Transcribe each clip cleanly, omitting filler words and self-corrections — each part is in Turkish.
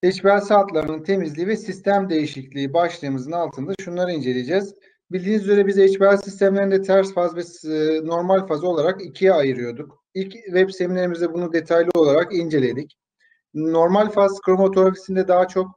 HPLC hatlarının temizliği ve sistem değişikliği başlığımızın altında şunları inceleyeceğiz. Bildiğiniz üzere biz HPLC sistemlerinde ters faz ve normal faz olarak ikiye ayırıyorduk. İlk web seminerimizde bunu detaylı olarak inceledik. Normal faz kromatografisinde daha çok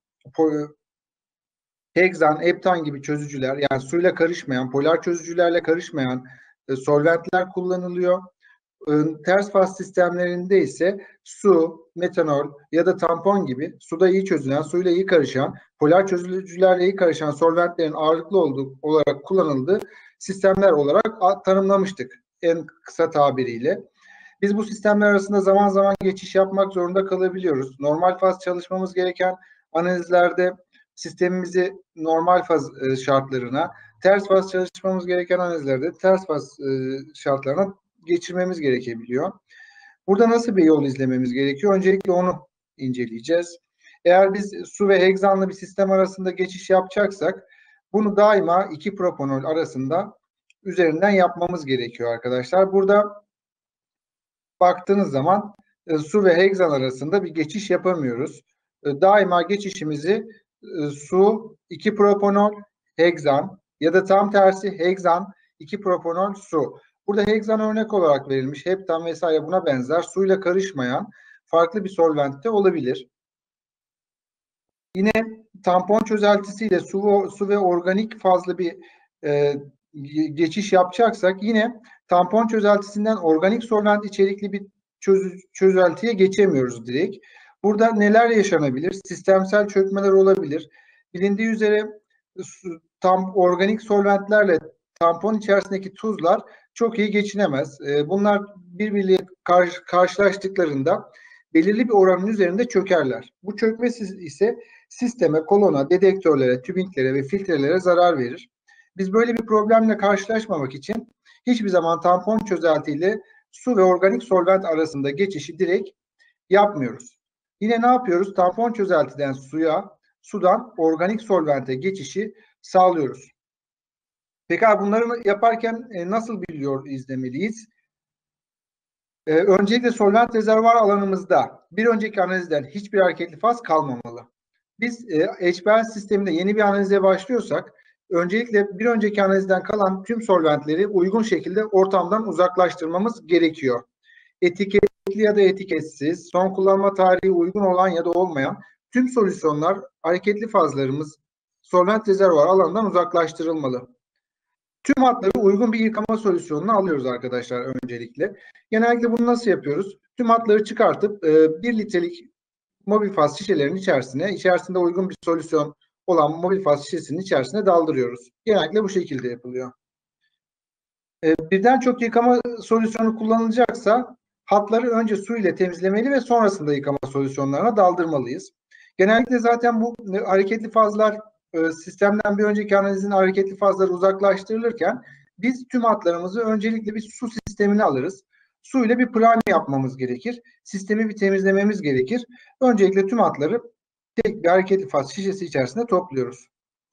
hexan, heptan gibi çözücüler, yani suyla karışmayan, polar çözücülerle karışmayan solventler kullanılıyor. Ters faz sistemlerinde ise su, metanol ya da tampon gibi suda iyi çözülen, suyla iyi karışan, polar çözücülerle iyi karışan solventlerin ağırlıklı olarak kullanıldığı sistemler olarak tanımlamıştık en kısa tabiriyle. Biz bu sistemler arasında zaman zaman geçiş yapmak zorunda kalabiliyoruz. Normal faz çalışmamız gereken analizlerde sistemimizi normal faz şartlarına, ters faz çalışmamız gereken analizlerde ters faz şartlarına geçirmemiz gerekebiliyor. Burada nasıl bir yol izlememiz gerekiyor? Öncelikle onu inceleyeceğiz. Eğer biz su ve hegzanlı bir sistem arasında geçiş yapacaksak bunu daima iki propanol arasında üzerinden yapmamız gerekiyor arkadaşlar. Burada baktığınız zaman su ve hegzan arasında bir geçiş yapamıyoruz. Daima geçişimizi su 2 propanol hegzan ya da tam tersi hegzan 2 propanol su. Burada hegzan örnek olarak verilmiş. Heptan vesaire buna benzer suyla karışmayan farklı bir solventte olabilir. Yine tampon çözeltisiyle su ve organik fazla bir geçiş yapacaksak yine tampon çözeltisinden organik solvent içerikli bir çözeltiye geçemiyoruz direkt. Burada neler yaşanabilir? Sistemsel çökmeler olabilir. Bilindiği üzere organik solventlerle tampon içerisindeki tuzlar çok iyi geçinemez. Bunlar birbiriyle karşılaştıklarında belirli bir oranın üzerinde çökerler. Bu çökmesi ise sisteme, kolona, dedektörlere, tübinglere ve filtrelere zarar verir. Biz böyle bir problemle karşılaşmamak için hiçbir zaman tampon çözeltiyle su ve organik solvent arasında geçişi direkt yapmıyoruz. Yine ne yapıyoruz? Tampon çözeltiden suya, sudan organik solvente geçişi sağlıyoruz. Peki bunları yaparken nasıl bir yol izlemeliyiz? Öncelikle solvent rezervuar alanımızda bir önceki analizden hiçbir hareketli faz kalmamalı. Biz HPLC sisteminde yeni bir analize başlıyorsak öncelikle bir önceki analizden kalan tüm solventleri uygun şekilde ortamdan uzaklaştırmamız gerekiyor. Etiketli ya da etiketsiz, son kullanma tarihi uygun olan ya da olmayan tüm solüsyonlar, hareketli fazlarımız solvent rezervuar alanından uzaklaştırılmalı. Tüm hatları uygun bir yıkama solüsyonuna alıyoruz arkadaşlar öncelikle. Genellikle bunu nasıl yapıyoruz? Tüm hatları çıkartıp 1 litrelik mobil faz şişelerin içerisinde uygun bir solüsyon olan mobil faz şişesinin içerisine daldırıyoruz. Genellikle bu şekilde yapılıyor. Birden çok yıkama solüsyonu kullanılacaksa hatları önce su ile temizlemeli ve sonrasında yıkama solüsyonlarına daldırmalıyız. Genellikle zaten bu hareketli fazlar sistemden bir önceki analizin hareketli fazları uzaklaştırılırken biz tüm hatlarımızı öncelikle bir su sistemine alırız. Su ile bir plan yapmamız gerekir. Sistemi bir temizlememiz gerekir. Öncelikle tüm hatları tek bir hareketli faz şişesi içerisinde topluyoruz.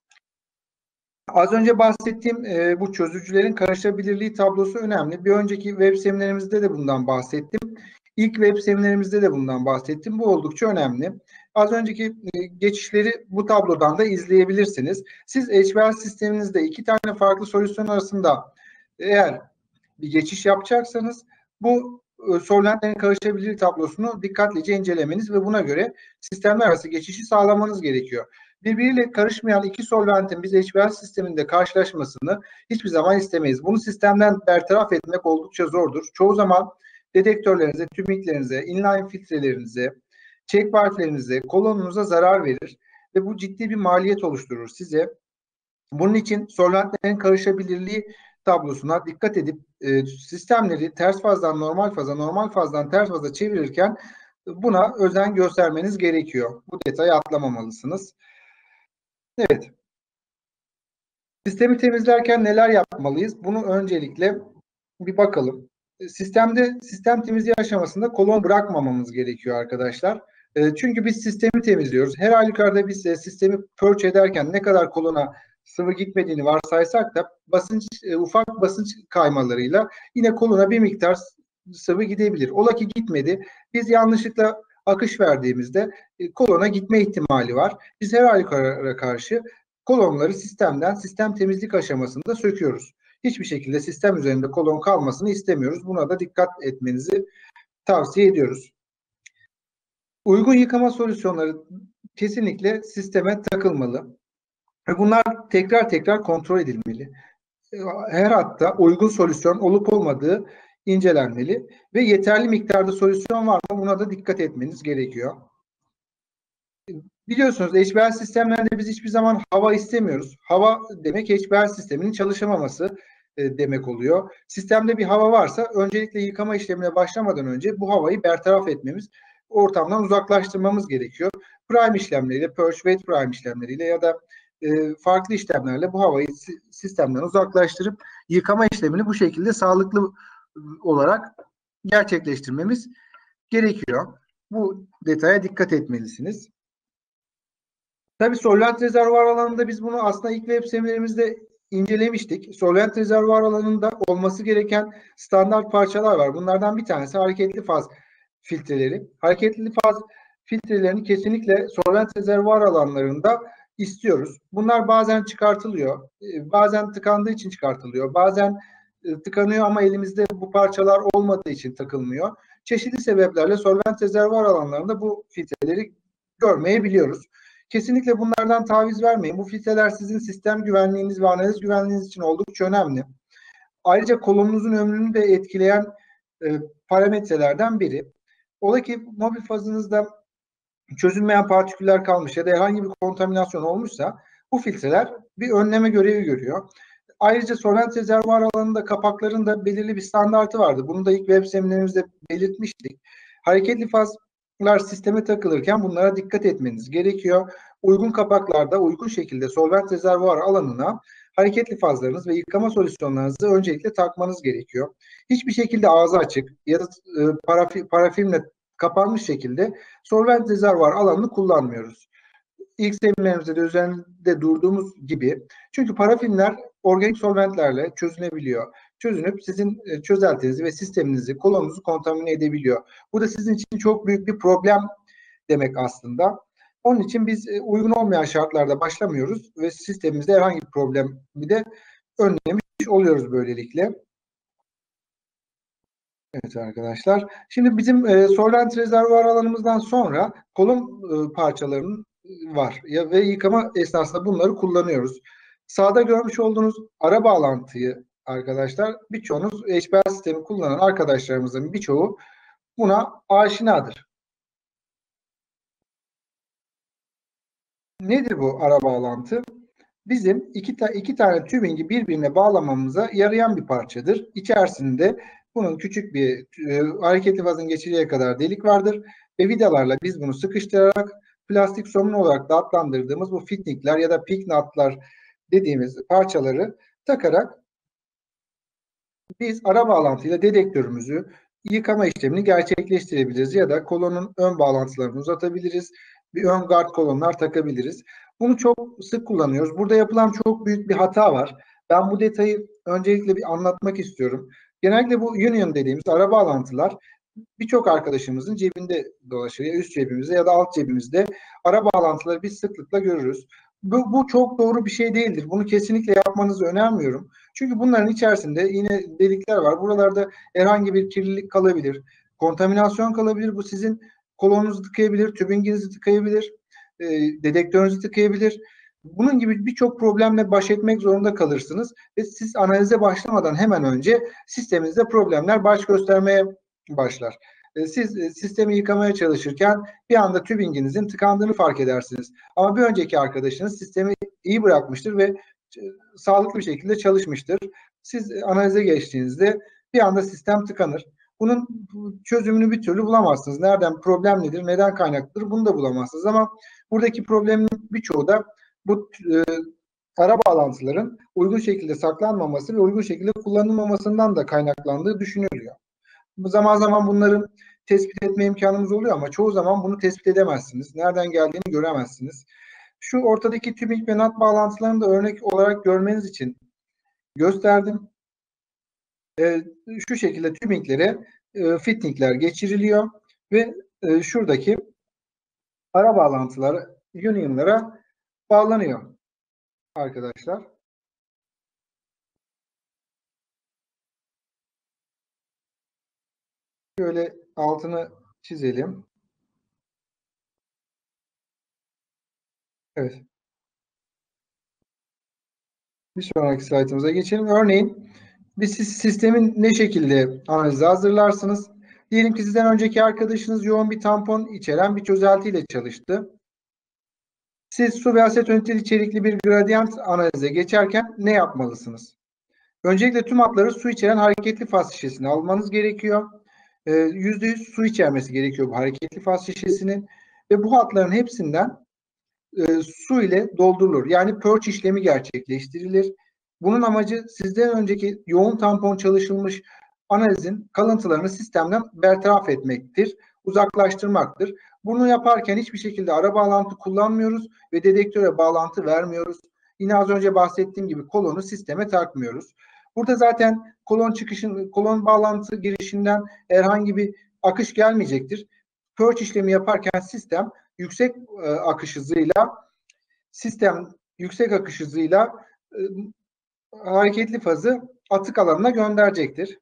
Az önce bahsettiğim bu çözücülerin karışabilirliği tablosu önemli. Bir önceki web seminerimizde de bundan bahsettim. İlk web seminerimizde de bundan bahsettim. Bu oldukça önemli. Az önceki geçişleri bu tablodan da izleyebilirsiniz. Siz HPLC sisteminizde iki tane farklı solüsyon arasında eğer bir geçiş yapacaksanız bu solventlerin karışabilirliği tablosunu dikkatlice incelemeniz ve buna göre sistemler arası geçişi sağlamanız gerekiyor. Birbiriyle karışmayan iki solventin biz HPLC sisteminde karşılaşmasını hiçbir zaman istemeyiz. Bunu sistemden bertaraf etmek oldukça zordur. Çoğu zaman dedektörlerinize, tübinglerinize, inline filtrelerinize, check valve'lerinize, kolonunuza zarar verir ve bu ciddi bir maliyet oluşturur size. Bunun için solventlerin karışabilirliği tablosuna dikkat edip sistemleri ters fazdan normal faza, normal fazdan ters faza çevirirken buna özen göstermeniz gerekiyor. Bu detayı atlamamalısınız. Evet. Sistemi temizlerken neler yapmalıyız? Bunu öncelikle bir bakalım. Sistem temizliği aşamasında kolon bırakmamamız gerekiyor arkadaşlar. Çünkü biz sistemi temizliyoruz. Her halükarda biz sistemi purge ederken ne kadar kolona sıvı gitmediğini varsaysak da ufak basınç kaymalarıyla yine kolona bir miktar sıvı gidebilir. Ola ki gitmedi. Biz yanlışlıkla Akış verdiğimizde kolona gitme ihtimali var. Biz her halükarda karşı kolonları sistemden sistem temizlik aşamasında söküyoruz. Hiçbir şekilde sistem üzerinde kolon kalmasını istemiyoruz. Buna da dikkat etmenizi tavsiye ediyoruz. Uygun yıkama solüsyonları kesinlikle sisteme takılmalı. Bunlar tekrar tekrar kontrol edilmeli. Her hatta uygun solüsyon olup olmadığı incelenmeli ve yeterli miktarda solüsyon var mı buna da dikkat etmeniz gerekiyor. Biliyorsunuz HBL sistemlerde biz hiçbir zaman hava istemiyoruz. Hava demek HBL sisteminin çalışamaması demek oluyor. Sistemde bir hava varsa öncelikle yıkama işlemine başlamadan önce bu havayı bertaraf etmemiz, ortamdan uzaklaştırmamız gerekiyor. Prime işlemleriyle, purge, wet prime işlemleriyle ya da farklı işlemlerle bu havayı sistemden uzaklaştırıp yıkama işlemini bu şekilde sağlıklı olarak gerçekleştirmemiz gerekiyor. Bu detaya dikkat etmelisiniz. Tabii solvent rezervuar alanında biz bunu aslında ilk web seminerimizde incelemiştik. Solvent rezervuar alanında olması gereken standart parçalar var. Bunlardan bir tanesi hareketli faz filtreleri. Hareketli faz filtrelerini kesinlikle solvent rezervuar alanlarında istiyoruz. Bunlar bazen çıkartılıyor. Bazen tıkandığı için çıkartılıyor. Bazen tıkanıyor ama elimizde bu parçalar olmadığı için takılmıyor. Çeşitli sebeplerle solvent rezervuar alanlarında bu filtreleri görmeyebiliyoruz. Kesinlikle bunlardan taviz vermeyin. Bu filtreler sizin sistem güvenliğiniz ve analiz güvenliğiniz için oldukça önemli. Ayrıca kolonunuzun ömrünü de etkileyen parametrelerden biri. Ola ki mobil fazınızda çözülmeyen partiküller kalmış ya da herhangi bir kontaminasyon olmuşsa bu filtreler bir önleme görevi görüyor. Ayrıca solvent rezervuar alanında kapakların da belirli bir standartı vardı. Bunu da ilk web seminerimizde belirtmiştik. Hareketli fazlar sisteme takılırken bunlara dikkat etmeniz gerekiyor. Uygun kapaklarda uygun şekilde solvent rezervuar alanına hareketli fazlarınız ve yıkama solüsyonlarınızı öncelikle takmanız gerekiyor. Hiçbir şekilde ağzı açık ya da parafilmle kapanmış şekilde solvent rezervuar alanını kullanmıyoruz. İlk seminerimizde de üzerinde durduğumuz gibi. Çünkü parafinler organik solventlerle çözünebiliyor. Çözünüp sizin çözeltinizi ve sisteminizi, kolonunuzu kontamine edebiliyor. Bu da sizin için çok büyük bir problem demek aslında. Onun için biz uygun olmayan şartlarda başlamıyoruz ve sistemimizde herhangi bir problemi de önlemiş oluyoruz böylelikle. Evet arkadaşlar. Şimdi bizim solvent rezervuar alanımızdan sonra kolon parçalarının var ve yıkama esnasında bunları kullanıyoruz. Sağda görmüş olduğunuz ara bağlantıyı arkadaşlar birçoğunuz HBL sistemi kullanan arkadaşlarımızın birçoğu buna aşinadır. Nedir bu ara bağlantı? Bizim iki tane tübingi birbirine bağlamamıza yarayan bir parçadır. İçerisinde bunun küçük bir hareketli fazın geçeceği kadar delik vardır ve vidalarla biz bunu sıkıştırarak plastik somun olarak da adlandırdığımız bu fittingler ya da pik nutlar dediğimiz parçaları takarak biz ara bağlantıyla dedektörümüzü yıkama işlemini gerçekleştirebiliriz ya da kolonun ön bağlantılarını uzatabiliriz. Bir ön guard kolonlar takabiliriz. Bunu çok sık kullanıyoruz. Burada yapılan çok büyük bir hata var. Ben bu detayı öncelikle bir anlatmak istiyorum. Genellikle bu union dediğimiz ara bağlantılar birçok arkadaşımızın cebinde dolaşır. Ya üst cebimizde ya da alt cebimizde ara bağlantıları biz sıklıkla görürüz. Bu çok doğru bir şey değildir. Bunu kesinlikle yapmanızı önermiyorum. Çünkü bunların içerisinde yine delikler var. Buralarda herhangi bir kirlilik kalabilir. Kontaminasyon kalabilir. Bu sizin kolonunuzu tıkayabilir, tübinginizi tıkayabilir, dedektörünüzü tıkayabilir. Bunun gibi birçok problemle baş etmek zorunda kalırsınız. Ve siz analize başlamadan hemen önce sisteminizde problemler baş göstermeye başlar. Siz sistemi yıkamaya çalışırken bir anda tübinginizin tıkandığını fark edersiniz. Ama bir önceki arkadaşınız sistemi iyi bırakmıştır ve sağlıklı bir şekilde çalışmıştır. Siz analize geçtiğinizde bir anda sistem tıkanır. Bunun çözümünü bir türlü bulamazsınız. Nereden, problem nedir, neden kaynaklıdır bunu da bulamazsınız. Ama buradaki problemin birçoğu da bu ara bağlantıların uygun şekilde saklanmaması ve uygun şekilde kullanılmamasından da kaynaklandığı düşünülüyor. Zaman zaman bunların tespit etme imkanımız oluyor ama çoğu zaman bunu tespit edemezsiniz. Nereden geldiğini göremezsiniz. Şu ortadaki tübing ve nut bağlantılarını da örnek olarak görmeniz için gösterdim. Şu şekilde tübinglere fittingler geçiriliyor ve şuradaki ara bağlantıları union'lara bağlanıyor arkadaşlar. Şöyle altını çizelim. Evet. Bir sonraki slaytımıza geçelim. Örneğin siz sistemin ne şekilde analizi hazırlarsınız? Diyelim ki sizden önceki arkadaşınız yoğun bir tampon içeren bir çözeltiyle çalıştı. Siz su ve asetonitri içerikli bir gradient analize geçerken ne yapmalısınız? Öncelikle tüm hatları su içeren hareketli faz şişesine almanız gerekiyor. %100 su içermesi gerekiyor bu hareketli faz şişesinin ve bu hatların hepsinden su ile doldurulur. Yani purge işlemi gerçekleştirilir. Bunun amacı sizden önceki yoğun tampon çalışılmış analizin kalıntılarını sistemden bertaraf etmektir, uzaklaştırmaktır. Bunu yaparken hiçbir şekilde ara bağlantı kullanmıyoruz ve dedektöre bağlantı vermiyoruz. Yine az önce bahsettiğim gibi kolonu sisteme takmıyoruz. Burada zaten kolon bağlantı girişinden herhangi bir akış gelmeyecektir. Purge işlemi yaparken sistem yüksek akış hızıyla hareketli fazı atık alanına gönderecektir.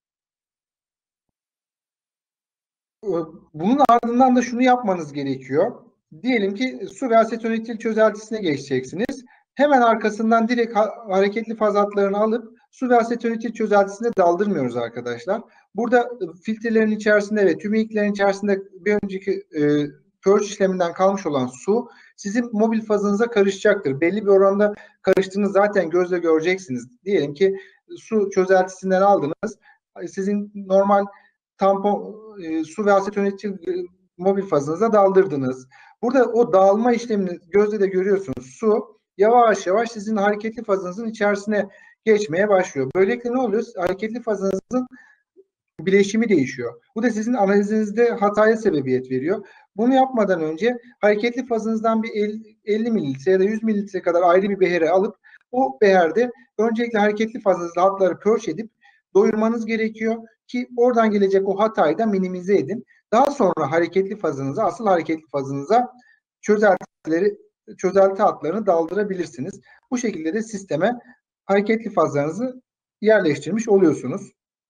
Bunun ardından da şunu yapmanız gerekiyor. Diyelim ki su ve asetonitril çözeltisine geçeceksiniz. Hemen arkasından direkt hareketli faz hatlarını alıp su ve asetonitril çözeltisine daldırmıyoruz arkadaşlar. Burada filtrelerin içerisinde ve tümeyiklerin içerisinde bir önceki purge işleminden kalmış olan su sizin mobil fazınıza karışacaktır. Belli bir oranda karıştığını zaten gözle göreceksiniz. Diyelim ki su çözeltisinden aldınız. Sizin normal tampon su ve asetonitri mobil fazınıza daldırdınız. Burada o dağılma işlemini gözle de görüyorsunuz. Su yavaş yavaş sizin hareketli fazınızın içerisine geçmeye başlıyor. Böylelikle ne oluyor? Hareketli fazınızın bileşimi değişiyor. Bu da sizin analizinizde hataya sebebiyet veriyor. Bunu yapmadan önce hareketli fazınızdan bir 50 mililitre ya da 100 mililitre kadar ayrı bir behere alıp o beherde öncelikle hareketli fazınızda hatları purge edip doyurmanız gerekiyor ki oradan gelecek o hatayı da minimize edin. Daha sonra asıl hareketli fazınıza çözelti hatlarını daldırabilirsiniz. Bu şekilde de sisteme hareketli fazlarınızı yerleştirmiş oluyorsunuz.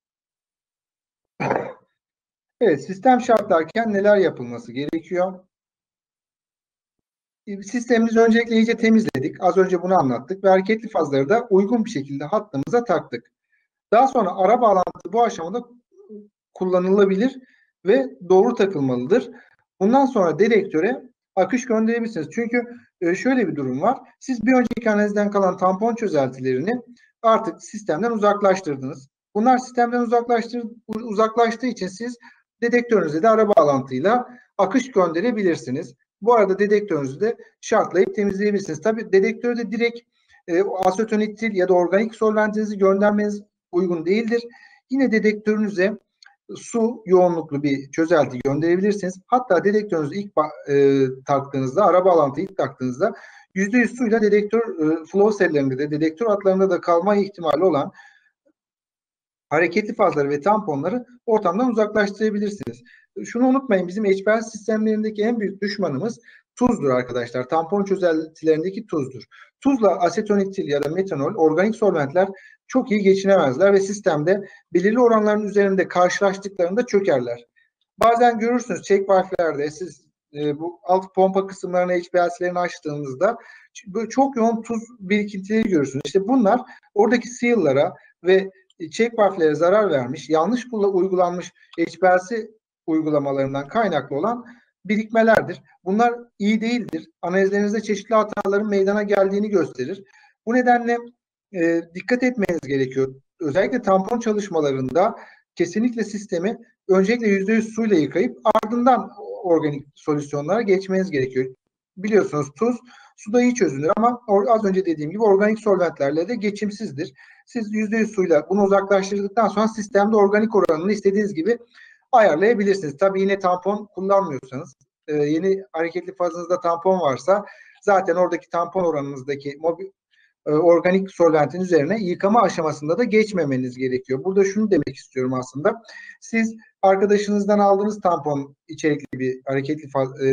Evet, sistem şartlarken neler yapılması gerekiyor? Sistemimizi öncelikle iyice temizledik. Az önce bunu anlattık ve hareketli fazları da uygun bir şekilde hattımıza taktık. Daha sonra ara bağlantı bu aşamada kullanılabilir ve doğru takılmalıdır. Bundan sonra dedektöre akış gönderebilirsiniz. Çünkü şöyle bir durum var. Siz bir önceki analizden kalan tampon çözeltilerini artık sistemden uzaklaştırdınız. Bunlar sistemden uzaklaştığı için siz dedektörünüze de ara bağlantıyla akış gönderebilirsiniz. Bu arada dedektörünüzü de şartlayıp temizleyebilirsiniz. Tabii dedektörde direkt asetonitri ya da organik solventinizi göndermeniz uygun değildir. Yine dedektörünüze su yoğunluklu bir çözelti gönderebilirsiniz. Hatta dedektörünüzü ilk taktığınızda, ara bağlantıyı ilk taktığınızda %100 suyla dedektör flow sellerinde de dedektör hatlarında da kalma ihtimali olan hareketli fazları ve tamponları ortamdan uzaklaştırabilirsiniz. Şunu unutmayın, bizim HPLC sistemlerindeki en büyük düşmanımız tuzdur arkadaşlar. Tampon çözeltilerindeki tuzdur. Tuzla asetonitril ya da metanol, organik solventler çok iyi geçinemezler ve sistemde belirli oranların üzerinde karşılaştıklarında çökerler. Bazen görürsünüz check valve'lerde siz bu alt pompa kısımlarına HPLC'lerini açtığınızda çok yoğun tuz birikintileri görürsünüz. İşte bunlar oradaki seal'lara ve check valve'lere zarar vermiş, yanlış uygulanmış HPLC uygulamalarından kaynaklı olan birikmelerdir. Bunlar iyi değildir. Analizlerinizde çeşitli hataların meydana geldiğini gösterir. Bu nedenle dikkat etmeniz gerekiyor. Özellikle tampon çalışmalarında kesinlikle sistemi öncelikle %100 suyla yıkayıp ardından organik solüsyonlara geçmeniz gerekiyor. Biliyorsunuz tuz suda iyi çözünür ama az önce dediğim gibi organik solventlerle de geçimsizdir. Siz %100 suyla bunu uzaklaştırdıktan sonra sistemde organik oranını istediğiniz gibi ayarlayabilirsiniz. Tabii yine tampon kullanmıyorsanız, yeni hareketli fazınızda tampon varsa zaten oradaki tampon oranınızdaki organik solventin üzerine yıkama aşamasında da geçmemeniz gerekiyor. Burada şunu demek istiyorum aslında. Siz arkadaşınızdan aldığınız tampon içerikli bir hareketli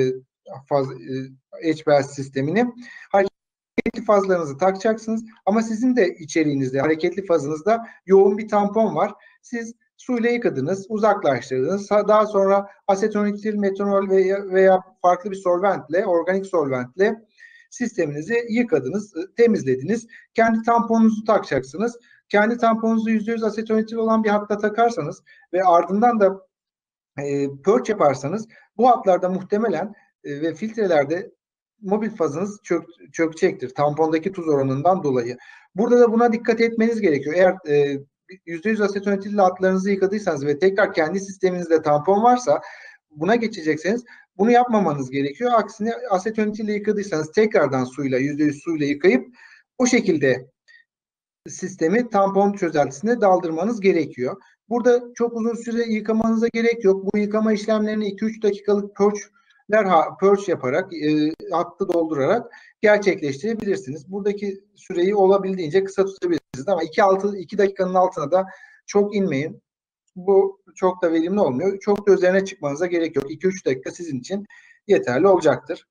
HBS sistemini hareketli fazlarınızı takacaksınız ama sizin de içeriğinizde, hareketli fazınızda yoğun bir tampon var. Siz suyla yıkadınız, uzaklaştırdınız. Daha sonra asetonitil, metanol veya farklı bir solventle, organik solventle sisteminizi yıkadınız, temizlediniz. Kendi tamponunuzu takacaksınız. Kendi tamponunuzu %100 asetonitil olan bir hatla takarsanız ve ardından da pörç yaparsanız bu hatlarda muhtemelen ve filtrelerde mobil fazınız çökecektir tampondaki tuz oranından dolayı. Burada da buna dikkat etmeniz gerekiyor. Eğer %100 asetonitilli hatlarınızı yıkadıysanız ve tekrar kendi sisteminizde tampon varsa buna geçecekseniz bunu yapmamanız gerekiyor. Aksine asetonitille yıkadıysanız tekrardan %100 suyla yıkayıp o şekilde sistemi tampon çözeltisine daldırmanız gerekiyor. Burada çok uzun süre yıkamanıza gerek yok. Bu yıkama işlemlerini 2-3 dakikalık pörç yaparak, hattı doldurarak gerçekleştirebilirsiniz. Buradaki süreyi olabildiğince kısa tutabilirsiniz ama 2 dakikanın altına da çok inmeyin. Bu çok da verimli olmuyor. Çok da üzerine çıkmanıza gerek yok. 2-3 dakika sizin için yeterli olacaktır.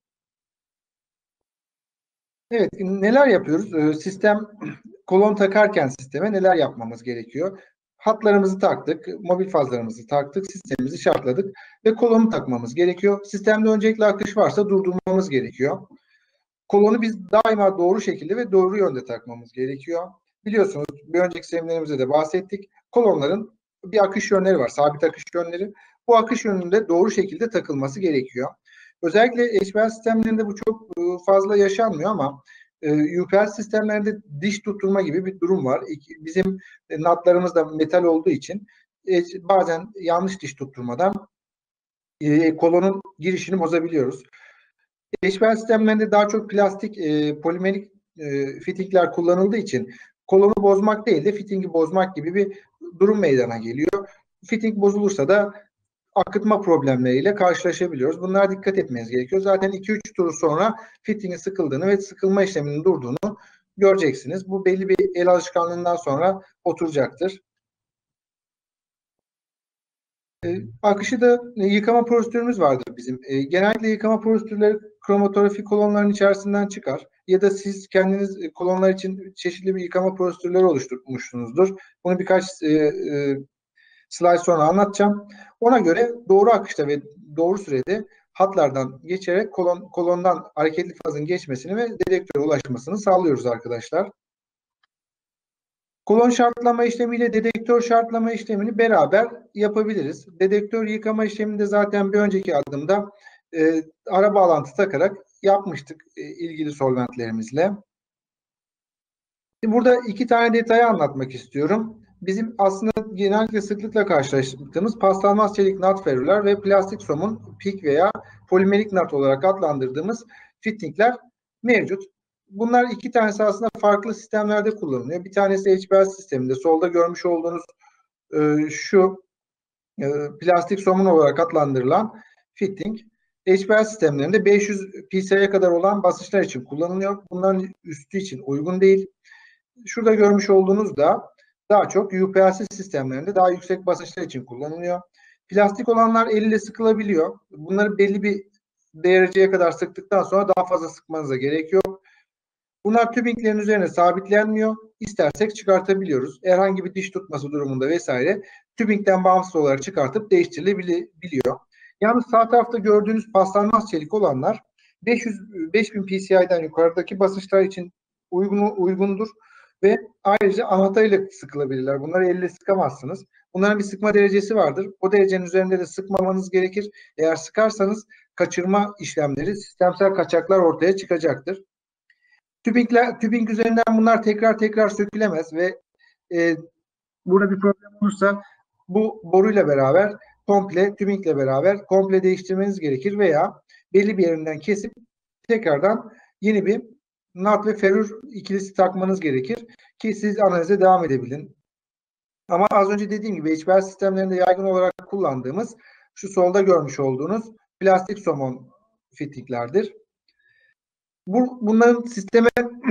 Evet, neler yapıyoruz? Sistem kolon takarken sisteme neler yapmamız gerekiyor? Hatlarımızı taktık, mobil fazlarımızı taktık, sistemimizi şartladık ve kolonu takmamız gerekiyor. Sistemde öncelikle akış varsa durdurmamız gerekiyor. Kolonu biz daima doğru şekilde ve doğru yönde takmamız gerekiyor. Biliyorsunuz bir önceki seminerimizde de bahsettik. Kolonların bir akış yönleri var, sabit akış yönleri. Bu akış yönünde doğru şekilde takılması gerekiyor. Özellikle HBS sistemlerinde bu çok fazla yaşanmıyor ama UPS sistemlerinde diş tutturma gibi bir durum var. Bizim natlarımız da metal olduğu için bazen yanlış diş tutturmadan kolonun girişini bozabiliyoruz. HBS sistemlerinde daha çok plastik, polimerik fittingler kullanıldığı için kolonu bozmak değil de fittingi bozmak gibi bir durum meydana geliyor. Fitting bozulursa da akıtma problemleriyle karşılaşabiliyoruz. Bunlara dikkat etmeniz gerekiyor. Zaten 2-3 tur sonra fittingin sıkıldığını ve sıkılma işleminin durduğunu göreceksiniz. Bu belli bir el alışkanlığından sonra oturacaktır. Akışı da yıkama prosedürümüz vardır bizim. Genellikle yıkama prosedürleri kromatografi kolonların içerisinden çıkar. Ya da siz kendiniz kolonlar için çeşitli bir yıkama prosedürleri oluşturmuşsunuzdur. Bunu birkaç slide sonra anlatacağım. Ona göre doğru akışta ve doğru sürede hatlardan geçerek kolondan hareketli fazın geçmesini ve dedektöre ulaşmasını sağlıyoruz arkadaşlar. Kolon şartlama işlemiyle dedektör şartlama işlemini beraber yapabiliriz. Dedektör yıkama işleminde zaten bir önceki adımda ara bağlantı takarak yapmıştık ilgili solventlerimizle. Burada 2 tane detayı anlatmak istiyorum. Bizim aslında genellikle sıklıkla karşılaştığımız paslanmaz çelik nut ferrular ve plastik somun pik veya polimerik nut olarak adlandırdığımız fittingler mevcut. Bunlar 2 tanesi aslında farklı sistemlerde kullanılıyor. Bir tanesi HBS sisteminde. Solda görmüş olduğunuz şu plastik somun olarak adlandırılan fitting. HBS sistemlerinde 500 psi'ye kadar olan basınçlar için kullanılıyor. Bunların üstü için uygun değil. Şurada görmüş olduğunuz da daha çok UPS sistemlerinde daha yüksek basınçlar için kullanılıyor. Plastik olanlar el ile sıkılabiliyor. Bunları belli bir dereceye kadar sıktıktan sonra daha fazla sıkmanıza gerek yok. Bunlar tübinglerin üzerine sabitlenmiyor. İstersek çıkartabiliyoruz. Herhangi bir diş tutması durumunda vesaire tübingden bağımsız olarak çıkartıp değiştirilebiliyor. Yalnız sağ tarafta gördüğünüz paslanmaz çelik olanlar 5000 psi'den yukarıdaki basınçlar için uygundur ve ayrıca anahtarıyla sıkılabilirler. Bunları elle sıkamazsınız. Bunların bir sıkma derecesi vardır. O derecenin üzerinde de sıkmamanız gerekir. Eğer sıkarsanız kaçırma işlemleri, sistemsel kaçaklar ortaya çıkacaktır. Tübing üzerinden bunlar tekrar sökülemez ve burada bir problem olursa bu boruyla beraber tübingle beraber komple değiştirmeniz gerekir veya belli bir yerinden kesip tekrardan yeni bir nut ve ferrür ikilisi takmanız gerekir ki siz analize devam edebilin. Ama az önce dediğim gibi HBS sistemlerinde yaygın olarak kullandığımız şu solda görmüş olduğunuz plastik somon fittinglerdir. Bunların sisteme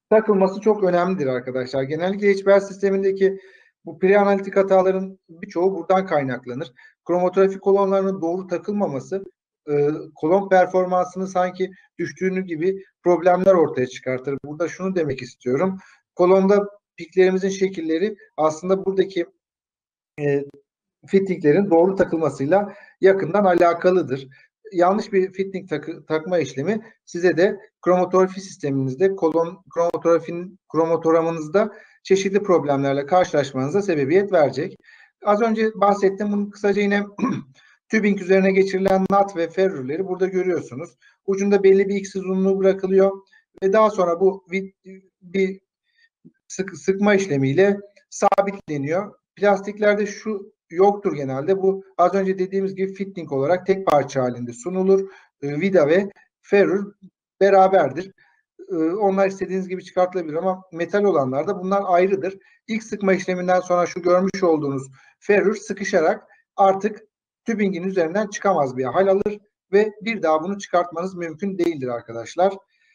takılması çok önemlidir arkadaşlar. Genellikle HBL sistemindeki bu preanalitik hataların birçoğu buradan kaynaklanır. Kromatografi kolonlarının doğru takılmaması kolon performansını sanki düştüğünü gibi problemler ortaya çıkartır. Burada şunu demek istiyorum. Kolonda piklerimizin şekilleri aslında buradaki fittinglerin doğru takılmasıyla yakından alakalıdır. Yanlış bir fitting takma işlemi size de kromatografi sisteminizde kromatoramanızda çeşitli problemlerle karşılaşmanıza sebebiyet verecek. Az önce bahsettim, bunu kısaca yine tübing üzerine geçirilen nut ve ferrürleri burada görüyorsunuz. Ucunda belli bir X uzunluğu bırakılıyor ve daha sonra bu bir sıkma işlemiyle sabitleniyor. Plastiklerde şu yoktur genelde. Bu az önce dediğimiz gibi fitting olarak tek parça halinde sunulur. Vida ve ferrür beraberdir. Onlar istediğiniz gibi çıkartılabilir ama metal olanlarda bunlar ayrıdır. İlk sıkma işleminden sonra şu görmüş olduğunuz ferrür sıkışarak artık tübingin üzerinden çıkamaz bir hal alır ve bir daha bunu çıkartmanız mümkün değildir arkadaşlar.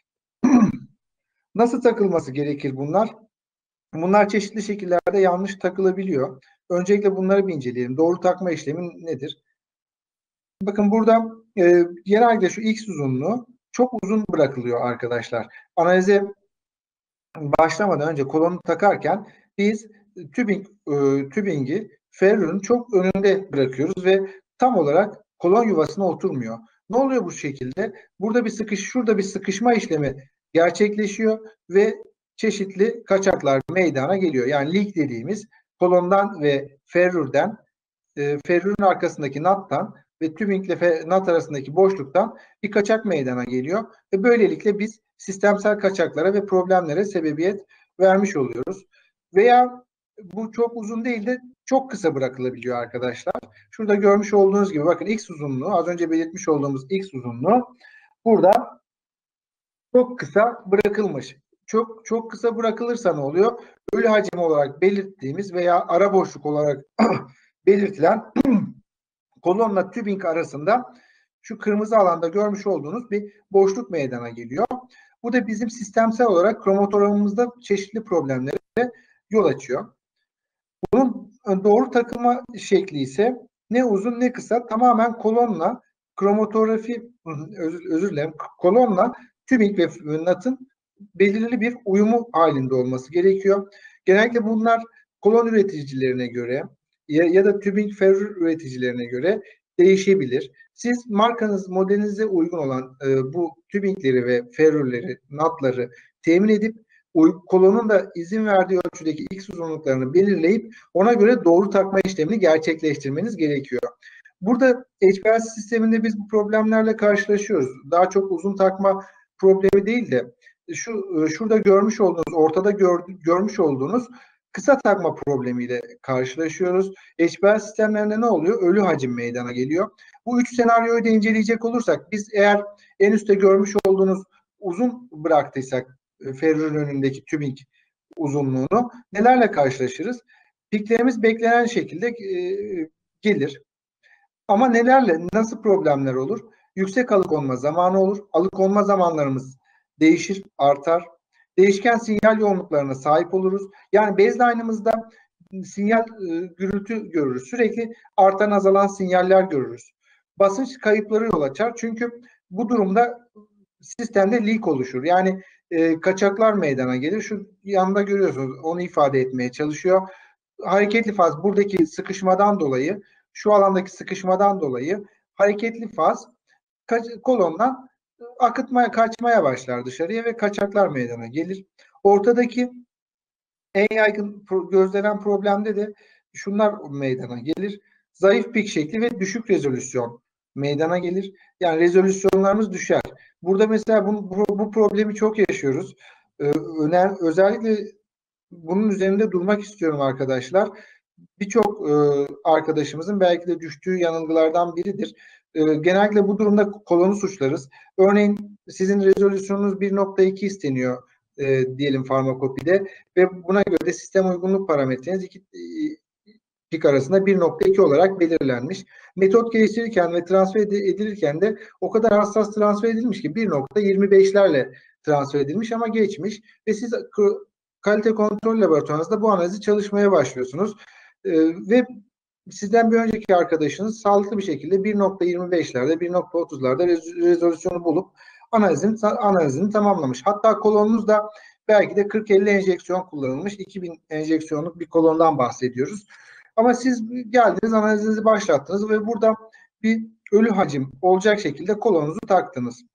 Nasıl takılması gerekir bunlar? Bunlar çeşitli şekillerde yanlış takılabiliyor. Öncelikle bunları bir inceleyelim. Doğru takma işlemi nedir? Bakın burada genellikle şu X uzunluğu çok uzun bırakılıyor arkadaşlar. Analize başlamadan önce kolonu takarken biz tübingi ferrürün çok önünde bırakıyoruz ve tam olarak kolon yuvasına oturmuyor. Ne oluyor bu şekilde? Burada şurada bir sıkışma işlemi gerçekleşiyor ve çeşitli kaçaklar meydana geliyor. Yani leak dediğimiz kolondan ve ferrürün arkasındaki nut'tan ve tübingle nut arasındaki boşluktan bir kaçak meydana geliyor. Ve böylelikle biz sistemsel kaçaklara ve problemlere sebebiyet vermiş oluyoruz. Veya bu çok uzun değil de çok kısa bırakılabiliyor arkadaşlar. Şurada görmüş olduğunuz gibi bakın X uzunluğu, az önce belirtmiş olduğumuz X uzunluğu burada çok kısa bırakılmış. Çok kısa bırakılırsa ne oluyor? Ölü hacim olarak belirttiğimiz veya ara boşluk olarak belirtilen kolonla tübing arasında şu kırmızı alanda görmüş olduğunuz bir boşluk meydana geliyor. Bu da bizim sistemsel olarak kromatoramımızda çeşitli problemlere yol açıyor. Bunun doğru takılma şekli ise ne uzun ne kısa, tamamen kolonla kolonla tübing ve nut'ın belirli bir uyumu halinde olması gerekiyor. Genellikle bunlar kolon üreticilerine göre ya da tübing ferrür üreticilerine göre değişebilir. Siz markanız, modelinize uygun olan bu tübingleri ve ferrürleri, nut'ları temin edip kolonun da izin verdiği ölçüdeki X uzunluklarını belirleyip ona göre doğru takma işlemini gerçekleştirmeniz gerekiyor. Burada HPLC sisteminde biz bu problemlerle karşılaşıyoruz. Daha çok uzun takma problemi değil de şurada görmüş olduğunuz, ortada görmüş olduğunuz kısa takma problemiyle karşılaşıyoruz. HPL sistemlerinde ne oluyor? Ölü hacim meydana geliyor. Bu üç senaryoyu da inceleyecek olursak, biz eğer en üstte görmüş olduğunuz uzun bıraktıysak ferrürün önündeki tübing uzunluğunu nelerle karşılaşırız? Piklerimiz beklenen şekilde gelir. Ama nasıl problemler olur? Yüksek alıkonma zamanı olur. Alıkonma zamanlarımız değişir, artar. Değişken sinyal yoğunluklarına sahip oluruz. Yani baseline'ımızda sinyal gürültü görürüz. Sürekli artan azalan sinyaller görürüz. Basınç kayıpları yol açar. Çünkü bu durumda sistemde leak oluşur. Yani kaçaklar meydana gelir. Şu yanda görüyorsunuz, onu ifade etmeye çalışıyor. Hareketli faz buradaki sıkışmadan dolayı, şu alandaki sıkışmadan dolayı hareketli faz kolondan kaçmaya başlar dışarıya ve kaçaklar meydana gelir. Ortadaki en yaygın gözlenen problemde de şunlar meydana gelir. Zayıf pik şekli ve düşük rezolüsyon meydana gelir. Yani rezolüsyonlarımız düşer. Burada mesela bu problemi çok yaşıyoruz. Özellikle bunun üzerinde durmak istiyorum arkadaşlar. Birçok arkadaşımızın belki de düştüğü yanılgılardan biridir. Genellikle bu durumda kolonu suçlarız. Örneğin sizin rezolüsyonunuz 1.2 isteniyor diyelim farmakopide ve buna göre de sistem uygunluk parametreniz pik arasında 1.2 olarak belirlenmiş. Metot geliştirirken ve transfer edilirken de o kadar hassas transfer edilmiş ki 1.25'lerle transfer edilmiş ama geçmiş ve siz kalite kontrol laboratuvarınızda bu analizi çalışmaya başlıyorsunuz. Ve sizden bir önceki arkadaşınız sağlıklı bir şekilde 1.25'lerde, 1.30'larda rezolüsyonu bulup analizini tamamlamış. Hatta kolonunuzda belki de 40-50 enjeksiyon kullanılmış. 2000 enjeksiyonluk bir kolondan bahsediyoruz. Ama siz geldiniz, analizinizi başlattınız ve burada bir ölü hacim olacak şekilde kolonunuzu taktınız.